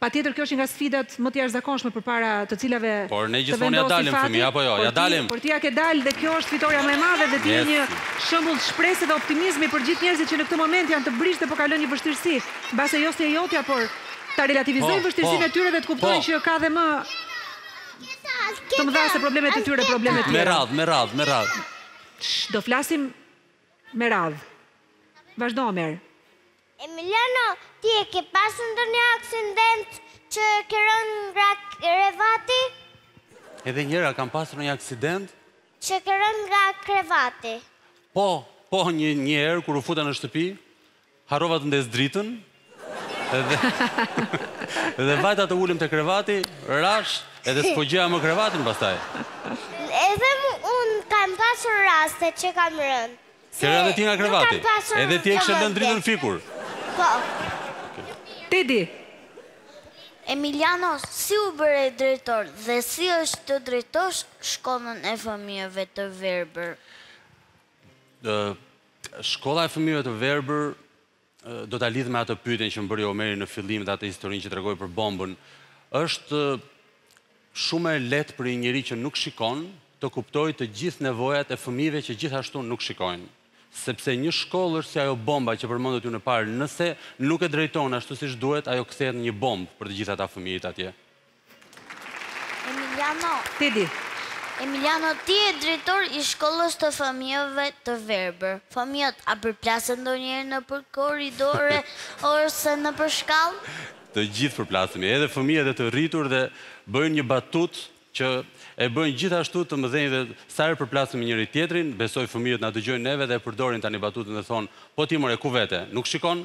patjetër kjo është nga sfidat më të jashtëzakonshme përpara të cilave Por ne të gjithmonë ja vendosi dalim fati. fëmijë, apo jo, Por ja ti- dalim. Por ti ja ke dalë dhe kjo është fitoria më e madhe dhe ti je Yes. një shembull shpresë dhe optimizmi për gjithë njerëzit që në këtë moment janë të brisht dhe po kalojnë një vështirësi. Mbase jo se e jotja, por ta relativizojnë Po, vështirësinë po, e tyre dhe të kuptojnë po. që ka dhe më të mëdha se problemet e tyre, problemet Me tjera. radhë, me radhë, me radhë. Shh, do flasim me radhë. Vazhdo, Omer. Emiliano, ti e ke pasur ndonjë aksident që ke rënë nga krevati? Edhe njëra kam pasur një aksident. Që ke rënë nga krevati. Po, po një një herë kur u futa në shtëpi, harrova të ndes dritën. Edhe edhe vajta të ulem te krevati, rash, edhe s'po gjeja më krevatin pastaj. Edhe mu- unë kam pasur raste që kam rënë. Ke rënë edhe ti nga nuk krevati. kam pasur Edhe ti e kishe lënë vëmendje. dritën fikur. Po. Tedi, Emiliano, si u bëre drejtor dhe si është të drejtosh shkollën e fëmijëve të verbër? Ë, Shkolla e fëmijëve të verbër ë, do ta lidh me atë pyetjen që më bëri Omeri në fillim dhe atë historinë që tregoi për bombën. Është ë, shumë e lehtë për një njeri që nuk shikon të kuptojë të gjithë nevojat e fëmijëve që gjithashtu nuk shikojnë. Sepse një shkollë është si ajo bomba që përmendët ju në parë, nëse nuk e drejton ashtu siç duhet, ajo kthehet në një bombë për të gjithë ata fëmijët atje. Emiliano, Tedi. Emiliano, ti je drejtor i shkollës të fëmijëve të verbër. Fëmijët a përplasen ndonjëherë në për korridore ose në për shkallë? Të gjithë përplasemi, edhe fëmijët e të rritur dhe bëjnë një batut që e bëjnë gjithashtu të mëdhenj dhe sa herë përplasemi njëri tjetrin, besoj fëmijët na dëgjojnë neve dhe e përdorin tani batutën dhe thonë, po ti more ku vete, nuk shikon?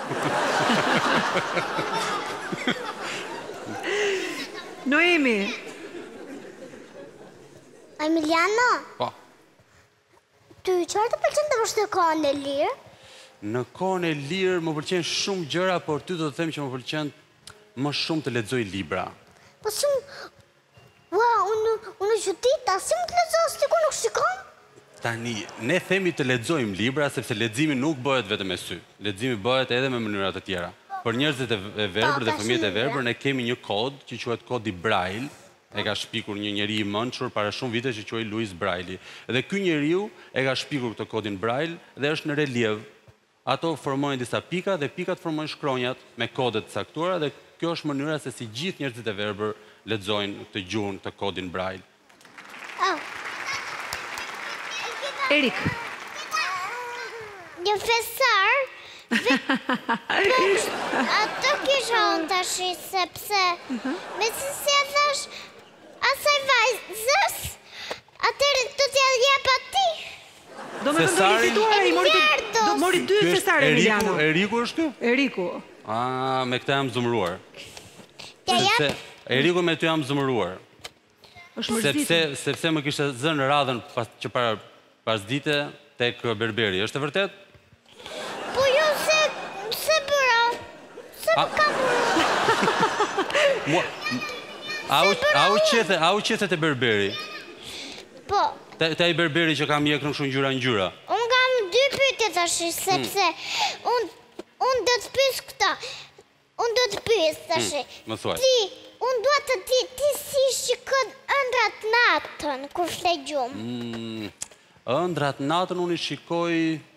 Noemi, Emiliano, Po. ty çfarë të pëlqen të bësh në kohën e lirë? Në kohën e lirë më pëlqen shumë gjëra, por ty do të them që më pëlqen më shumë të lexoj libra. Po shumë... Ua, unë, unë qytita, si më të lexos ti kur nuk shikon? Tani, ne themi të lexojmë libra sepse leximi nuk bëhet vetëm me sy. Leximi bëhet edhe me mënyra të tjera. Për njerëzit e e verbër dhe tash fëmijët e libra. verbër ne kemi një kod që quhet kodi Braille. E ka shpikur një njeri i mençur para shumë vitesh që quhej Louis Braille. Dhe ky njeriu e ka shpikur këtë kodin Braille dhe është në relief. Ato formojnë disa pika dhe pikat formojnë shkronjat me kodet të caktuara dhe kjo është mënyra se si gjithë njerëzit e verbër lexojnë këtë gjuhën, këtë kodin Braille. Oh, Erik. një fesar, atë kisha unë tashi, sepse, me si si e thash, asaj vajzës, atëre të t'ja jep ati. Do me të Fesari- ndonjë fituar, i mori të, Miliardos. do mori dy Ky është fesare Emiliano. Eriku, Eriku është ky? Eriku. Ah, me këtë jam zëmëruar. T'ja Sepse jep, Eriku me ty jam zëmëruar. Është Sepse mërzitur. sepse më kishte zënë radhën pas që para pas dite tek berberi. Është e vërtet? po ju se, se bëra, se A- më ka bëra. Mua A u a u qethe, a u qethe te berberi? Po, Te te ai berberi që kam mjekën kështu ngjyra ngjyra. unë kam dy pyetje tash, sepse unë unë do të pyes këta. Unë do të pyes tash. Hmm, më thuaj. Ti, unë dua të di ti si shikon ëndrat natën kur fle gjumë. Mm, ëndrat natën unë i shikoj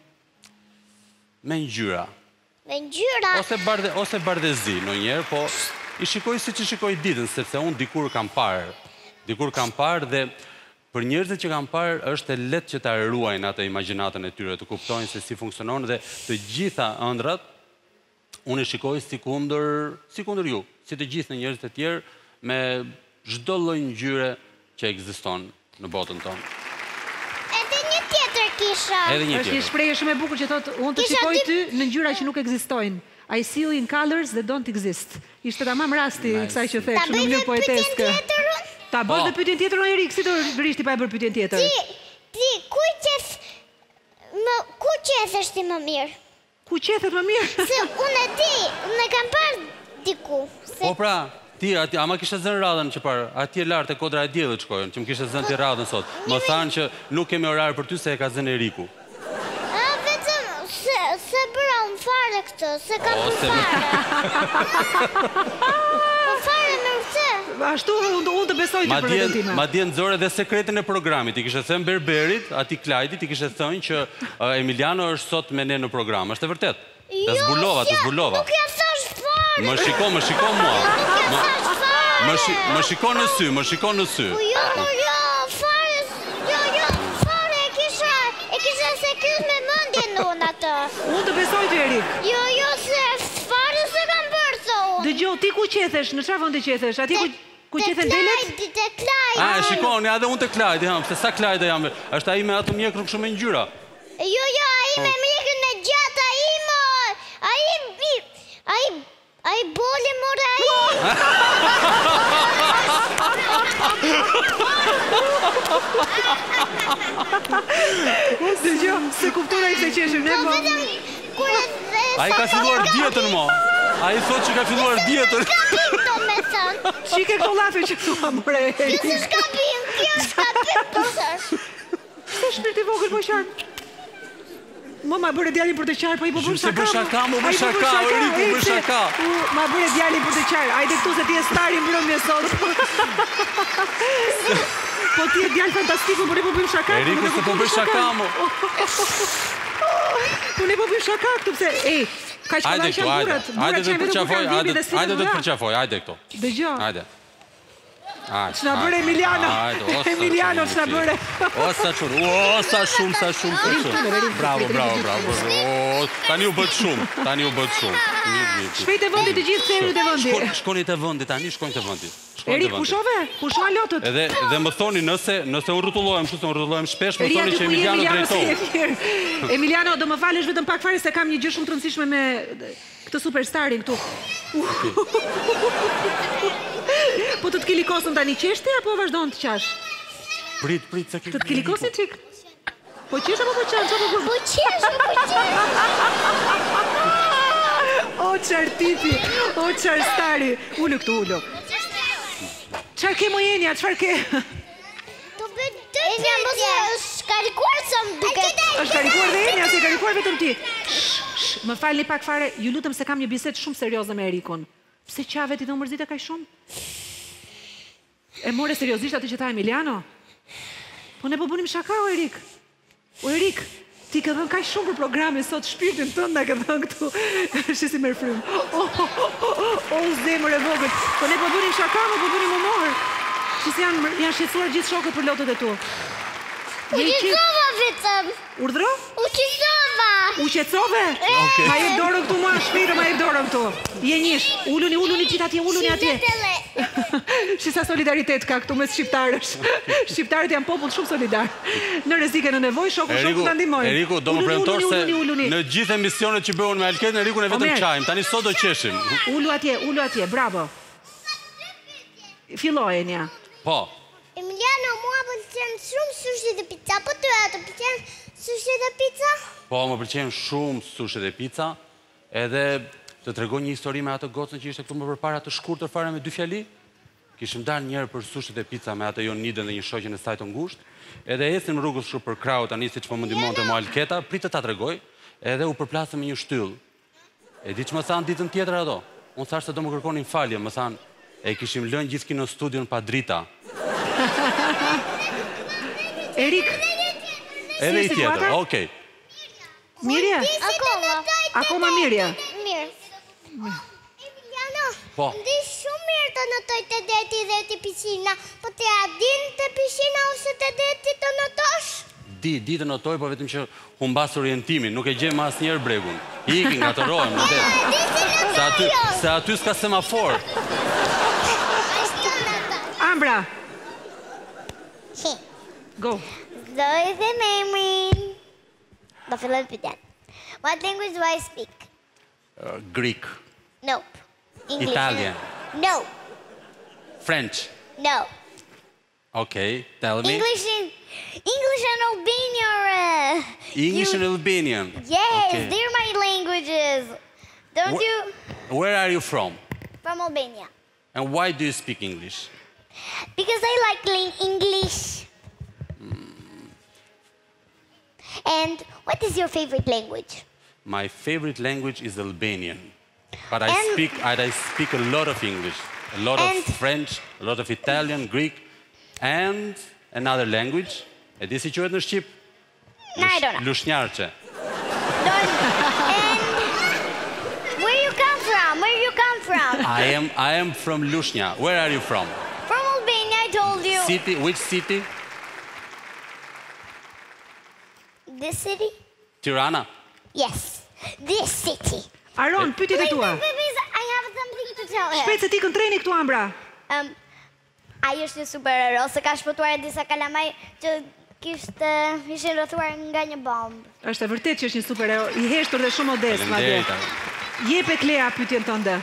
me ngjyra. Me ngjyra. Ose bardhe ose bardhezi ndonjëherë, po i shikoj siç i shikoj ditën, sepse unë dikur kam parë. Dikur kam parë dhe për njerëzit që kanë parë është e lehtë që ta ruajnë atë imagjinatën e tyre, të kuptojnë se si funksionon dhe të gjitha ëndrat unë i shikoj sikundër, sikundër ju, si të gjithë në njerëzit e tjerë me çdo lloj ngjyre që ekziston në botën tonë. Edhe një tjetër kisha. Edhe një Është një tjetër. shprehje shumë e bukur që thotë unë të Kisha shikoj dy- ty në ngjyra që nuk ekzistojnë. I see you in colors that don't exist. Ishte tamam rasti i kësaj që the Ta kështu në bëj mënyrë dhe pyetjen poeteske. tjetër unë? Ta bësh Po. dhe pyetjen tjetër unë Erik, si do rishti pa e bërë pyetjen tjetër? Ti, ti, ku qeth, më, ku qethesh ti më mirë? Ku qethet më mirë? Se unë e di, unë e kam parë diku. Se Po pra, ti ati, ama kishe zënë radhën që parë, atje lart e kodra e diellit shkojnë, që më kishe zënë ti radhën sot. Më thanë që nuk kemi orar për ty se e ka zënë Eriku. A, vetëm, se, se bëra unë fare fare këtë, se kam O, për se- fare. Po fare me këtë. Ashtu unë unë të besoj të për Madje veten time. madje nxorë edhe sekretin e programit. I kishte thënë Berberit, atij Klajtit, i kishte thënë që uh, Emiliano është sot me ne në program. Është e vërtet? Të zbulova, të zbulova. Nuk ja thash fare. Më shiko, më shiko mua. Nuk ja thash fare. Më shi- më shiko në sy, më shiko në sy. Po jo, po jo, fare, jo, jo, fare, e kisha, e kisha se kryt me mëndjen unë atë. Unë të besoj ty Erik. Jo, jo, se fare se kam bërë thonë. Dëgjoj, ti ku qethesh? Në çfarë vendi qethesh? Atje ku ku qethen delet? Te te klaj. A, e shikoni, edhe unë të Klajti, ha, se sa Klajti jam. Është ai me atë mjekër kështu me ngjyra. Jo, jo, ai me mjekën e gjatë, ai më, ai, ai, ai boli more ai. Dëgjoj, se kuptoj se qeshim ne Po po. vetëm kur e Ai ka filluar dietën mo. Ai thotë që ka filluar dietën. Kapim to me thënë. Shike këto llafe që thua more Kjo Erik. s'është kapim, kjo është kapim pësër. Sa shpirt i vogël po qartë. Mo ma bëre djalin për të qarë, po i po bën Se shaka. bën shaka, mo bën Ai po shaka, Erik, po bën Ej, se- shaka. U, ma bëre djalin për të qarë. Hajde këtu se ti je stari mbrëmje sot. Po ti je djalë fantastiku, po ne po bëjmë shaka. Eriku ne se po bëj shaka mo. Po ne po bëjmë shaka këtu pse, ej, ka që Hajde kolla këtu, që hajde. burat, Hajde burat të që vetëm kur përqafoj, kanë hajde, bibi dhe si hajde të vëlla. përqafoj, hajde këtu. Dëgjoj. Hajde. Hajde. Ç'na bëre Emiliano? Emiliano ç'na bëre? O sa shumë, o sa shumë, sa shumë, sa shumë. Bravo, bravo, bravo. O, tani u bët shumë, tani u bët shumë. Mirë, mirë. Shpejt e vendi të gjithë serit e vendi. Shko- Shkoni te vendi tani, shkoni te vendi. Shkoni te Erik, vendi. pushove? Pushoa lotët. Edhe dhe më thoni nëse nëse u rrotullohem, kështu se u rrotullohem shpesh, më Ria, thoni ty që ku je Emiliano Emiliano si e drejton. mirë. Emiliano, do më falësh vetëm pak fare se kam një gjë shumë të rëndësishme me këtë superstarin këtu. Po të të kilikosëm tani qeshti apo vazhdon të qash? Prit, prit se ke. Të të kilikosin qik? Po qesh apo po qash? Apo po... Po qesh, po qesh. O qarë tipi, o qarë stari. Ullu këtu, ullu. Qarë ke mojenja, qarë ke? Do bëj dy Enja mos është karikuar sa më duket. është karikuar dhe Enja, se karikuar vetëm ti. Shh, shh, më falni pak fare, ju lutem se kam një bisedë shumë serioze me Erikun. Pse qave ti do mërzite kaq shumë? E more seriozisht atë që tha Emiliano? Po ne po bënim shaka, o Erik. O Erik, ti ke dhënë kaq shumë për programin sot, shpirtin tënd na ke dhënë këtu. Shi si merr frym. O, o, o, o, zemër e vogël. Po ne po bënim shaka, më po bënim humor. Që janë janë shqetësuar gjithë shokët për lotët e tu. U qizova vetëm. Urdhro? U qizova. U qetësove? Okej. Ma jep dorën këtu mua, shpirë, ma jep dorën këtu. Je njish, uluni, uluni gjithë atje, uluni atje. Shi sa solidaritet ka këtu mes shqiptarësh. Shqiptarët janë popull shumë solidar. Në rrezik e në nevojë, shoku shoku ta ndihmojnë. Eriku, do më Uluni, premtosh uluni, se uluni, uluni. në gjithë emisionet që bëhen me Alketin, Eriku ne vetëm Omer. qajm. Tani sot do qeshim. Ulu atje, ulu atje, bravo. Filloj, Enja. Po. Emiliano, mua pëlqen shumë sushi dhe pizza, po ty a të pëlqen sushi dhe pizza? Po, më pëlqen shumë sushi dhe pizza. Edhe të tregoj një histori me atë gocën që ishte këtu më përpara, të shkurtër fare me dy fjali. Kishim dalë një herë për sushi dhe pizza me atë Jonidën dhe një shoqen e saj të ngushtë. Edhe ecim rrugës kështu për krau tani siç po më ndihmonte mo Alketa, pritet ta tregoj. Edhe u përplasëm me një shtyll. E di ç'më thanë ditën tjetër ato. Unë thash se do më kërkonin falje, më thanë e kishim lënë gjithë kino studion pa drita. Erik, Edhe i si tjetër, situata? okej. mirje? Akoma. Akoma mirje. Mirë. Emiliano, Po. ndi shumë mirë të notoj të deti dhe të piscina, po të a din të piscina ose të deti të notosh? Di, di të notoj, po vetëm që humbas orientimin, nuk e gjem asnjëherë bregun. Ikin, ngatërohem në det. Se aty, se aty s'ka semafor. Ambra, He. go. Zoe dhe memrin. Do filloj pyetjen. What language do I speak? Uh, Greek, Nope. English. Italian, No. French. No. Okay, tell me. English in English and Albania. Uh, English you- and Albanian. Yes, Okay. they're my languages. Don't Wh- you? Where are you from? From Albania. And why do you speak English? Because I like learning English. And what is your favorite language? my favorite language is Albanian. But I speak, I speak a lot of English, a lot of French, a lot of Italian, Greek, and another language. E di si quhet në Shqip? No, I don't know. Lushnjarqe. And where you come from? Where you come from? I am, I am from Lushnja. Where are you from? From Albania, I told you. City? Which city? This city? Tirana. Yes, this city. Aron, pyetjet e tua. Wait, wait, wait, I have something to tell her. Shpejt se ti kën treni këtu, Ambra. Um, ai është një superhero, se ka shpëtuar disa kalamaj që kishte ishin rrethuar nga një bombë. Është e vërtetë që është një superhero, i heshtur dhe shumë modest, madje. Faleminderit. Jepe Klea pyetjen tënde.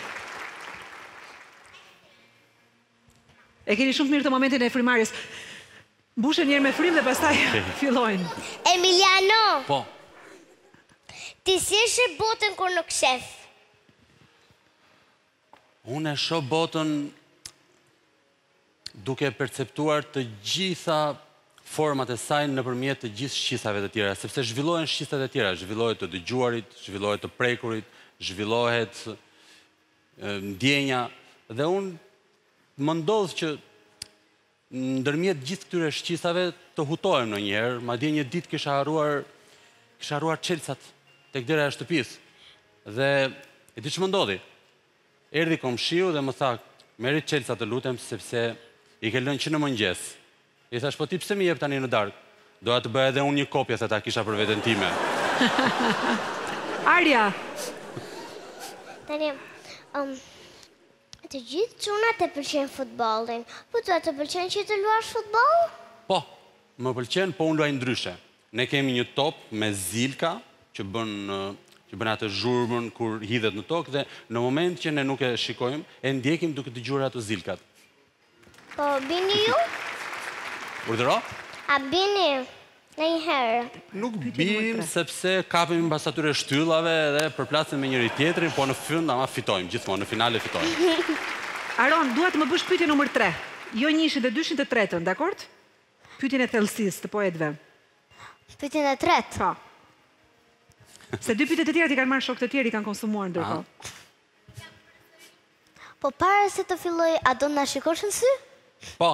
E keni shumë të mirë të momentin e frimarjes. Mbushen njerë me frim dhe pastaj fillojnë. Emiliano, Po. ti si e sheh botën kur nuk shef? Unë e shoh botën duke perceptuar të gjitha format e saj nëpërmjet të gjithë shqisave të tjera, sepse zhvillohen shqisat e tjera, zhvillohet të dëgjuarit, zhvillohet të prekurit, zhvillohet e, ndjenja, dhe unë më ndodh që ndërmjet gjithë këtyre shqisave të hutohem ndonjëherë, madje një ditë kisha harruar kisha harruar çelcat tek dera e shtëpisë. Dhe e di ç'më ndodhi. Erdhi komshiu dhe më tha, merri çelca të lutem sepse i ke lënë që në mëngjes. I thash, po ti pse më jep tani në darkë? Doja të bëj edhe unë një kopje se ta kisha për veten time. Arja. Tani, um, të gjithë çunat e pëlqejnë futbollin. Po të të pëlqen që të luash futboll? Po, më pëlqen, po unë luaj ndryshe. Ne kemi një top me zilka që bën që bën atë zhurmën kur hidhet në tokë dhe në moment që ne nuk e shikojmë, e ndjekim duke dëgjuar ato zilkat. Po bini ju? Urdhëro? A bini në një herë? Nuk bim sepse kapim mbas atyre shtyllave dhe përplasim me njëri tjetrin, po në fund ama fitojmë, gjithmonë në finale fitojmë. Aron, dua të më bësh pyetje numër tre. Jo njëshin dhe dyshin të tretën, dakord? Pyetjen e thellësisë të poetëve. Pyetjen e tretë? Po. Se dy pyetjet e tjera ti kanë marrë shokë të tjerë, i kanë konsumuar ndërkohë. Po para se të filloj, a do na shikosh në sy? Po.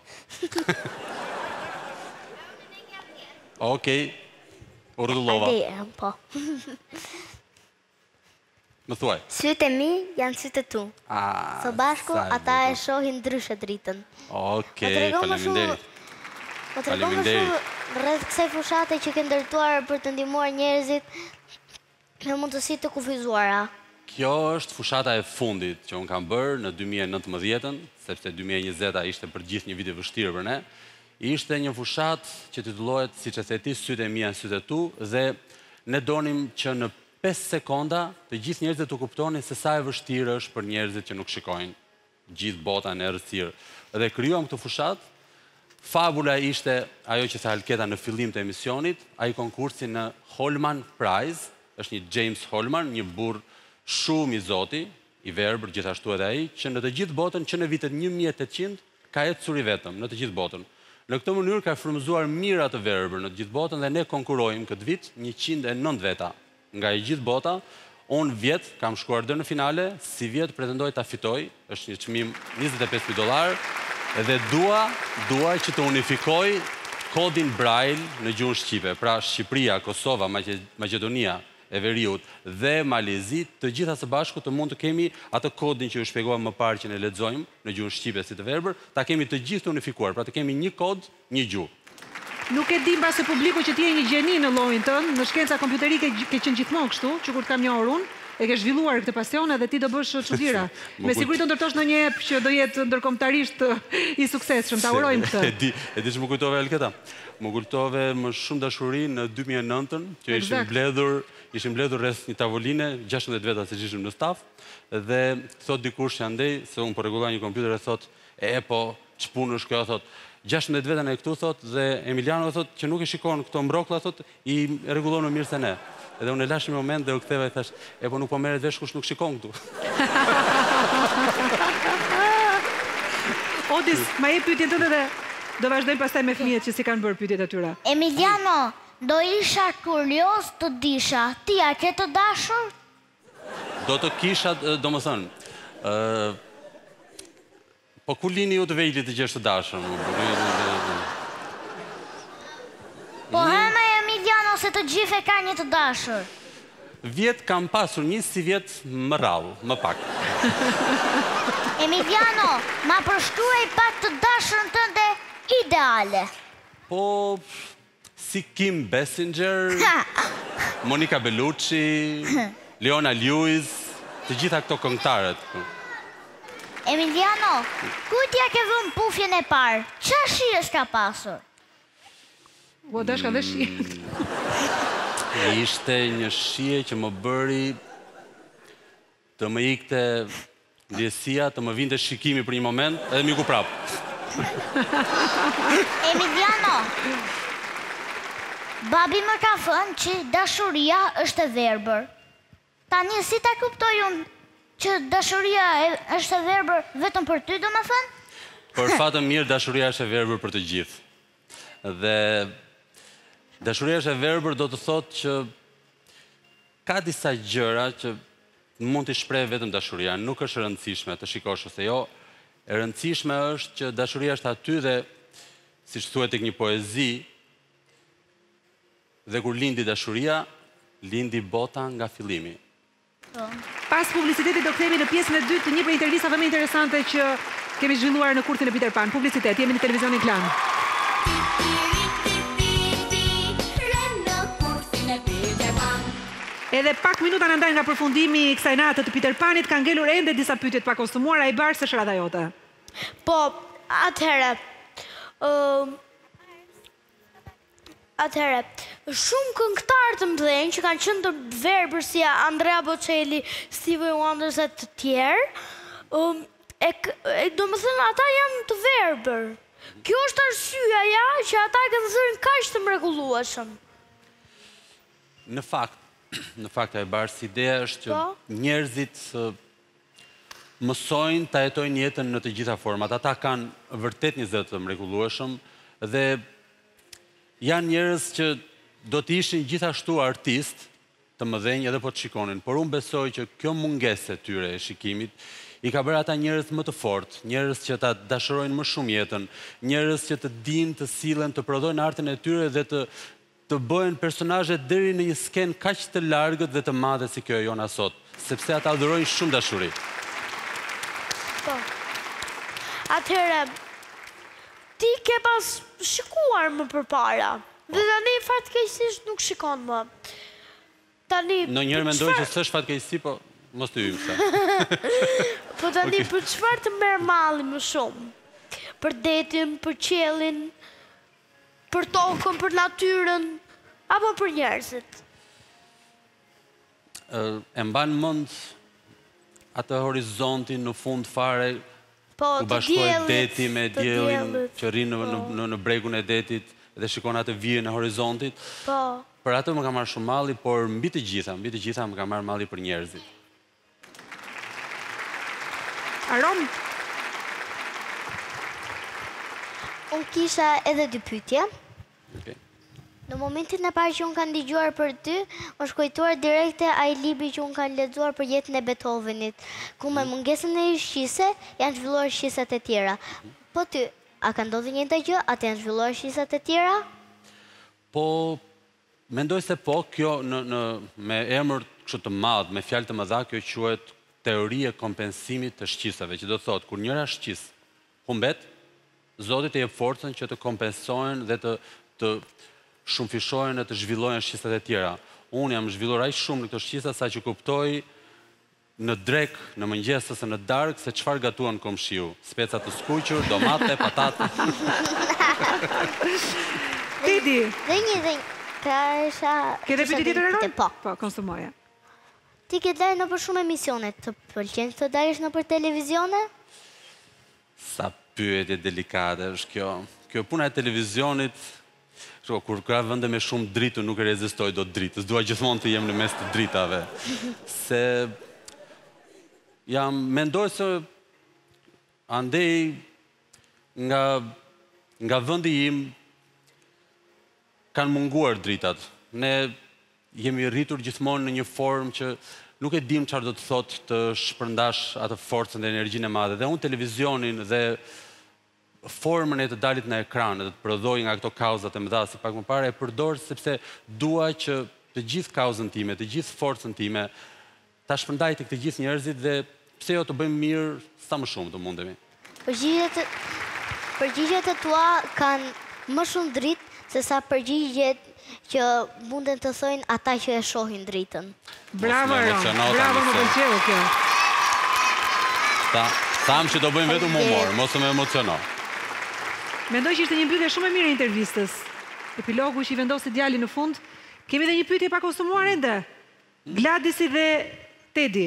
Okej. Urdhëllova. Hajde, po. Më thuaj. Sytë e mi janë sytë e tu. Ah, Së bashku ata e shohin ndryshe dritën. Okej, faleminderit. Po tregon më shumë rreth kësaj fushate që ke ndërtuar për të ndihmuar njerëzit me mundësi të kufizuara. Kjo është fushata e fundit që unë kam bërë në dy mijë e nëntëmbëdhjetë, sepse dy mijë e njëzeta ishte përgjithë një vit i vështirë për ne. Ishte një fushat që titullohet, siç e the ti, sytë e mi janë sytë e tu, dhe ne donim që në pesë sekonda të gjithë njerëzit të kuptonin se sa e vështirë është për njerëzit që nuk shikojnë gjithë bota në errësirë. Dhe krijuam këtë fushat. Fabula ishte ajo që tha Alketa në fillim të emisionit, ai konkursi në Holman Prize, është një James Holman, një burr shumë i zoti, i verbër gjithashtu edhe ai, që në të gjithë botën që në vitet një mijë e tetëqind ka ecur i vetëm në të gjithë botën. Në këtë mënyrë ka frymëzuar mira të verbër në të gjithë botën dhe ne konkurrojmë këtë vit njëqind e nëntë veta nga i gjithë bota. Unë vjet kam shkuar deri në finale, si vjet pretendoj ta fitoj, është një çmim njëzet e pesë mijë dollar. Dhe dua, dua që të unifikoj kodin Braille në gjuhën shqipe, pra Shqipëria, Kosova, Maqedonia e Veriut dhe Malezi, të gjitha së bashku të mund të kemi atë kodin që ju shpjegova më parë që ne lexojmë në gjuhën shqipe si të verbër, ta kemi të gjithë të unifikuar, pra të kemi një kod, një gjuhë. Nuk e di mbase publiku që ti je një gjeni në llojin tënd, në shkenca kompjuterike ke qenë gjithmonë kështu, që kur të kam njohur unë, e ke zhvilluar këtë pasion edhe ti do bësh çuditëra. Me siguri do ndërtosh në një ep që do jetë ndërkombëtarisht i suksesshëm. Ta urojmë këtë. E di, e di ç'më kujtove Alketa. Më kujtove më shumë dashuri në dy mijë e nëntën, që ishim mbledhur, ishim mbledhur rreth një tavoline, gjashtëdhjetë veta siç ishim në staf, dhe thot dikush që andej se unë po rregulloj një kompjuter e thot, "E po, ç'punë është kjo?" thot. gjashtëdhjetë veta ne këtu thot dhe Emiliano thot që nuk e shikon këto mbroklla thot i rregullon më mirë se ne. Edhe unë e lash një moment dhe u ktheva e thash, "E po nuk po merret vesh kush nuk shikon këtu." Odis, ma jep pyetjen tënde dhe do vazhdojmë pastaj me fëmijët që si kanë bërë pyetjet atyra. Emiliano, Do isha kurios të disha, ti a ke të dashur? Do të kisha, do më thënë, ë, po ku lini ju të vejlit të gjesh të dashur? Po hema Emiliano se të gjithë e ka një të dashur. Vjet kam pasur një si vjet më rallë, më pak. Emiliano, ma përshkruaj pak të dashurën tënde ideale. Po, si Kim Basinger, Monica Bellucci, Leona Lewis, të gjitha këto këngëtarët. Emiliano, ku t'ja ke vënë pufjen e parë? Qa shies ka pasur? U dashka dhe shi. Ishte një shije që më bëri të më ikte ndjesia, të më vinte shikimi për një moment, edhe mi ku prapë. Emiliano, babi më ka thënë që dashuria është e verbër. Tani si ta kuptoj unë që dashuria është e verbër vetëm për ty, do më thënë? Për fatën mirë, dashuria është e verbër për të gjithë. Dhe dashuria është e verbër do të thotë që ka disa gjëra që mund t'i shpreh vetëm dashuria, nuk është e rëndësishme të shikosh ose jo. E rëndësishme është që dashuria është aty dhe, siç thuhet tek një poezi, dhe kur lindi dashuria, lindi bota nga fillimi. Pas publicitetit do kthehemi në pjesën e dytë të një prej intervistave më interesante që kemi zhvilluar në kursin e Peter Pan. Publicitet, jemi në televizionin Klan. Edhe pak minuta në ndaj nga përfundimi i kësaj nate të Peter Panit, ka ngelur ende disa pyetje të pakonsumuara. I barë, s'është radha jote. Po, atëherë, uh, atëherë, shumë këngëtarë të mëdhenj që kanë qenë të verbër si Andrea Bocelli, Stevie Wonder e të tjerë, um, e, e do më thënë ata janë të verbër. Kjo është arsyeja ja që ata kanë zërin kaq të mrekullueshëm. Në fakt, në fakt e barë, si ideja është që njerëzit mësojnë ta jetojnë jetën në të gjitha format. Ata kanë vërtet një zë të mrekullueshëm dhe janë njerëz që do të ishin gjithashtu artist të mëdhenj edhe po të shikonin, por unë besoj që kjo mungesë e tyre e shikimit i ka bërë ata njerëz më të fortë, njerëz që ta dashurojnë më shumë jetën, njerëz që të dinë të sillen, të prodhojnë artin e tyre dhe të të bëhen personazhe deri në një skenë kaq të largët dhe të madhe si kjo e jona sot, sepse ata adhurojnë shumë dashuri. Po. Atëherë, ti ke pas shikuar më përpara. Dhe tani fatkeqësisht nuk shikon më. Tani Në njërë mendoj që s'është fatkeqësi, po mos të hymë sa. Po tani për çfarë të merr malli më shumë? Për detin, për qiellin, për tokën, për natyrën, apo për njerëzit? E mban mend atë horizontin në fund fare, ku bashkohet deti me diellin që rrin në në bregun e detit dhe shikon atë vijën e horizontit. Po. Për atë më ka marrë shumë malli, por mbi të gjitha, mbi të gjitha më ka marrë malli për njerëzit. Arom? Unë kisha edhe dy pyetje. Okay. Në momentin e parë që unë kanë dëgjuar për ty, më shkujtuar direkte ai libri që unë kanë lexuar për jetën e Beethovenit, ku me mungesën e shqise janë zhvilluar shqisat e tjera. Po ty, a ka ndodhur njëjta gjë? A të janë zhvilluar shqisat e tjera? Po, mendoj se po, kjo në, në, me emër kështu të madh, me fjalë të mëdha, kjo quhet teoria e kompensimit të shqisave, që do të thotë kur njëra shqis humbet, Zoti të jep forcën që të kompensohen dhe të të shumëfishohen e të zhvillohen shqisat e tjera. Unë jam zhvilluar aq shumë në këto shqisa sa që kuptoj në drek, në mëngjes ose në darkë se çfarë gatuan komshiu. Speca të skuqur, domate, patate. Didi. Dhe një dhe një. Kasha... Ke dhe pyetje tjetër Aron? Po. Po, konsumoja. Ti ke dalë në për shumë emisione, të pëlqen të dalësh në për televizione? Sa pyetje delikate është kjo. Kjo puna e televizionit, kur ka vende me shumë dritë, nuk e rezistoj do dritës. Dua gjithmonë të jem në mes të dritave. Se jam mendoj se andej nga nga vendi im kanë munguar dritat. Ne jemi rritur gjithmonë në një formë që nuk e dim çfarë do të thotë të shpërndash atë forcën dhe energjinë e madhe. Dhe unë televizionin dhe formën e të dalit në ekran, dhe të prodhoj nga këto kauzat e mëdha si pak më parë, e përdor sepse dua që të gjithë kauzën time, të gjithë forcën time, ta shpërndaj të këtë gjithë njerëzit dhe pse jo të bëjmë mirë sa më shumë të mundemi. Përgjigjet e tua kanë më shumë dritë se sa përgjigjet që munden të thojnë ata që e shohin dritën. Bravo, Ron. Bravo, më pëlqeu kjo. Tham që do bëjmë vetëm humor, mos më emociono. Mendoj që ishte një pyetje shumë e mirë e intervistës. Epilogu që i vendosi djali në fund. Kemi edhe një pyetje pa konsumuar ende. Gladisi dhe Tedi.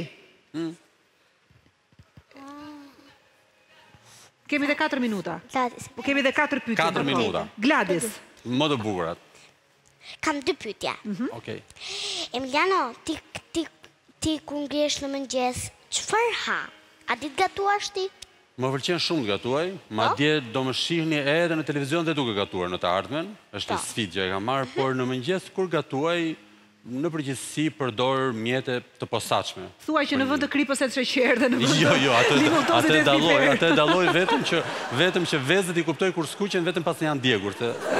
Kemi dhe katër minuta. Gladis. Po kemi dhe katër pyetje. katër minuta. Gladis. Më të bukurat. Kam dy pyetje. Okej. Emiliano, ti ti ti ku ngresh në mëngjes, çfarë ha? A di të gatuash ti? Më pëlqen shumë të gatuaj, madje do më shihni edhe në televizion dhe duke gatuar në të ardhmen. Është sfidë që e kam marrë, por në mëngjes kur gatuaj, në përgjithësi përdor mjete të posaçme. Thuaj që në vend të kripës e të sheqer dhe në vend Jo, jo, limontosit atë e dalloj, fiber. atë dalloj vetëm që vetëm që vezët i kuptoj kur skuqen vetëm pas janë djegur.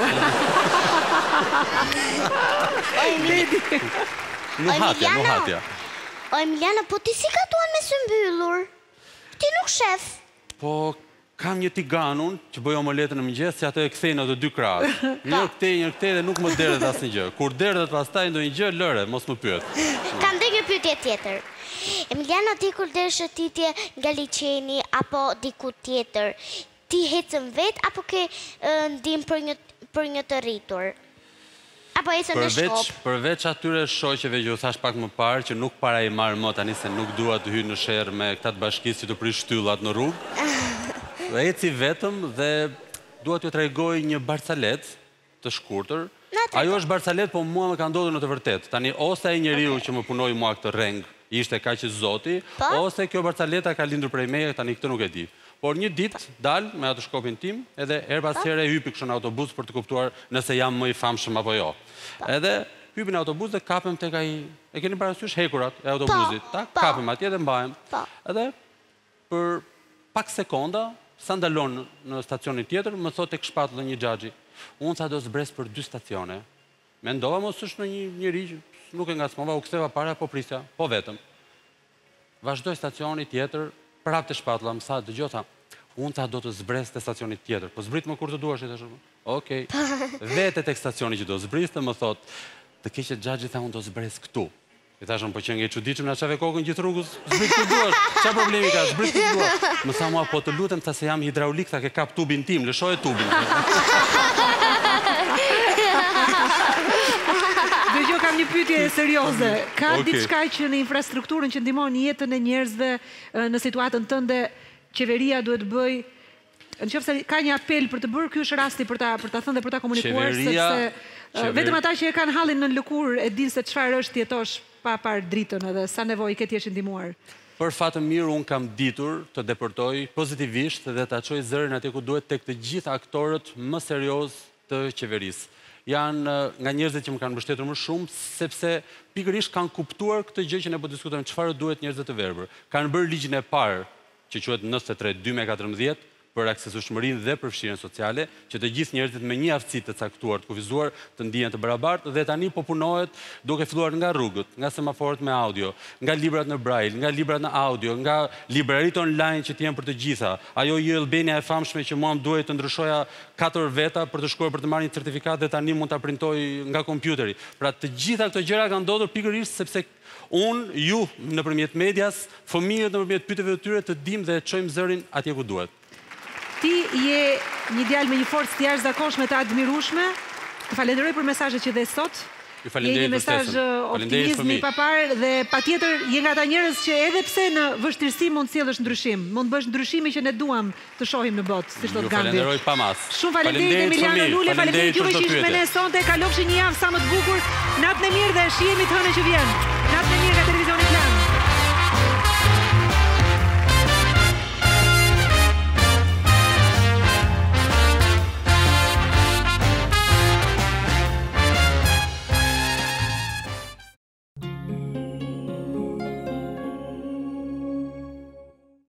Nuk hatja, nuk hatja. O Emiliano, po ti si gatuan me sy mbyllur? Ti nuk shef. Po kam një tiganun që bëj omeletën në mëngjes, që atë e kthej në të dy krahas. Një këtej, një këtej dhe nuk më derdhet asnjë gjë. Kur derdhet pastaj ndonjë gjë, lëre, mos më pyet. Kam dhe një pyetje tjetër. Emiliano, ti kur del shëtitje nga liçeni apo diku tjetër, ti hecën vet apo ke ndihmë për një për një të rritur? Apo ecën me shkop? Përveç atyre shoqeve që u thash pak më parë, që nuk para i marr më tani se nuk dua të hyj në sherr me këta të bashkisë që të prish shtyllat në rrugë. Dhe eci vetëm dhe dua t'ju tregoj një barcalet të shkurtër. Ajo është barcalet, po mua më ka ndodhur në të vërtetë. Tani ose ai njeriu që më punoi mua këtë rreng ishte kaq i zoti, ose kjo barcaleta ka lindur prej meje, tani këtë nuk e di. Por një ditë dal me atë shkopin tim, edhe her pas here hypi kështu në autobus për të kuptuar nëse jam më i famshëm apo jo. Edhe hypi në autobus dhe kapem tek ai, e keni parasysh hekurat e autobusit, tak? Kapem atje dhe mbahem. Edhe për pak sekonda, sa ndalon në stacionin tjetër, më thot tek shpatulla një xhaxhi. Unë sa do zbres për dy stacione. Mendova mos është në një njeri që nuk e ngacmova, u ktheva para, po prisja, po vetëm. Vazhdoj stacioni tjetër, prapë të shpatulla, më sa dëgjoj tha, unë ta do të zbres te stacioni tjetër. Po zbrit më kur të duash, i thash. Okej. Vete tek stacioni që do zbriste, më thot, të keqet xhaxhi tha unë do zbres këtu. I thashëm, po që nge çuditshëm na çave kokën gjithë rrugës, zbrit ku duash. Çfarë problemi ka? Zbrit ku duash. Më tha mua, po të lutem, tha se jam hidraulik, tha ke kap tubin tim, lëshoje tubin. Dëgjoj, kam një pyetje serioze. Ka diçka që në infrastrukturën që ndihmon jetën e njerëzve në situatën tënde qeveria duhet bëj? Nëse ka një apel për të bërë, ky është rasti për ta për ta thënë dhe për ta komunikuar, sepse vetëm ata që e kanë hallin në lëkurë e dinë se çfarë është jetosh pa parë dritën edhe sa nevojë ke ti është ndihmuar. Për fat të mirë, un kam ditur të deportoj pozitivisht dhe ta çoj zërin atje ku duhet tek të gjithë aktorët më serioz të qeverisë. Janë nga njerëzit që më kanë mbështetur më shumë, sepse pikërisht kanë kuptuar këtë gjë që ne po diskutojmë, çfarë duhet njerëzve të verbër. Kanë bërë ligjin e parë, që quhet njëzet e tre dy me katërmbëdhjetë, për aksesueshmërinë dhe përfshirjen sociale, që të gjithë njerëzit me një aftësi të caktuar të kufizuar të ndihen të barabartë dhe tani po punohet duke filluar nga rrugët, nga semaforët me audio, nga librat në braille, nga librat në audio, nga libraritë online që të jenë për të gjitha. Ajo Ju Albania e famshme që mua më duhet të ndryshoja katër veta për të shkuar për të marrë një certifikat dhe tani mund ta printoj nga kompjuteri. Pra të gjitha këto gjëra kanë ndodhur pikërisht sepse unë, ju nëpërmjet medias, fëmijët nëpërmjet pyetjeve të tyre të dim dhe të çojmë zërin atje ku duhet. Ti je një djalë me një forcë të jashtëzakonshme të admirueshme. Të falenderoj për mesazhet që dhe sot. Ju falenderoj Je një mesazh optimizmi pa parë dhe patjetër je nga ata njerëz që edhe pse në vështirësi mund sjellësh ndryshim, mund bësh ndryshimin që ne duam të shohim në botë, siç thot Gambi. Ju falenderoj pa mas. Shumë faleminderit Emiliano Lule, faleminderit juve që ishit me ne sonte. Kalofshi një javë sa më të bukur. Natën e mirë dhe shihemi të hënën që vjen.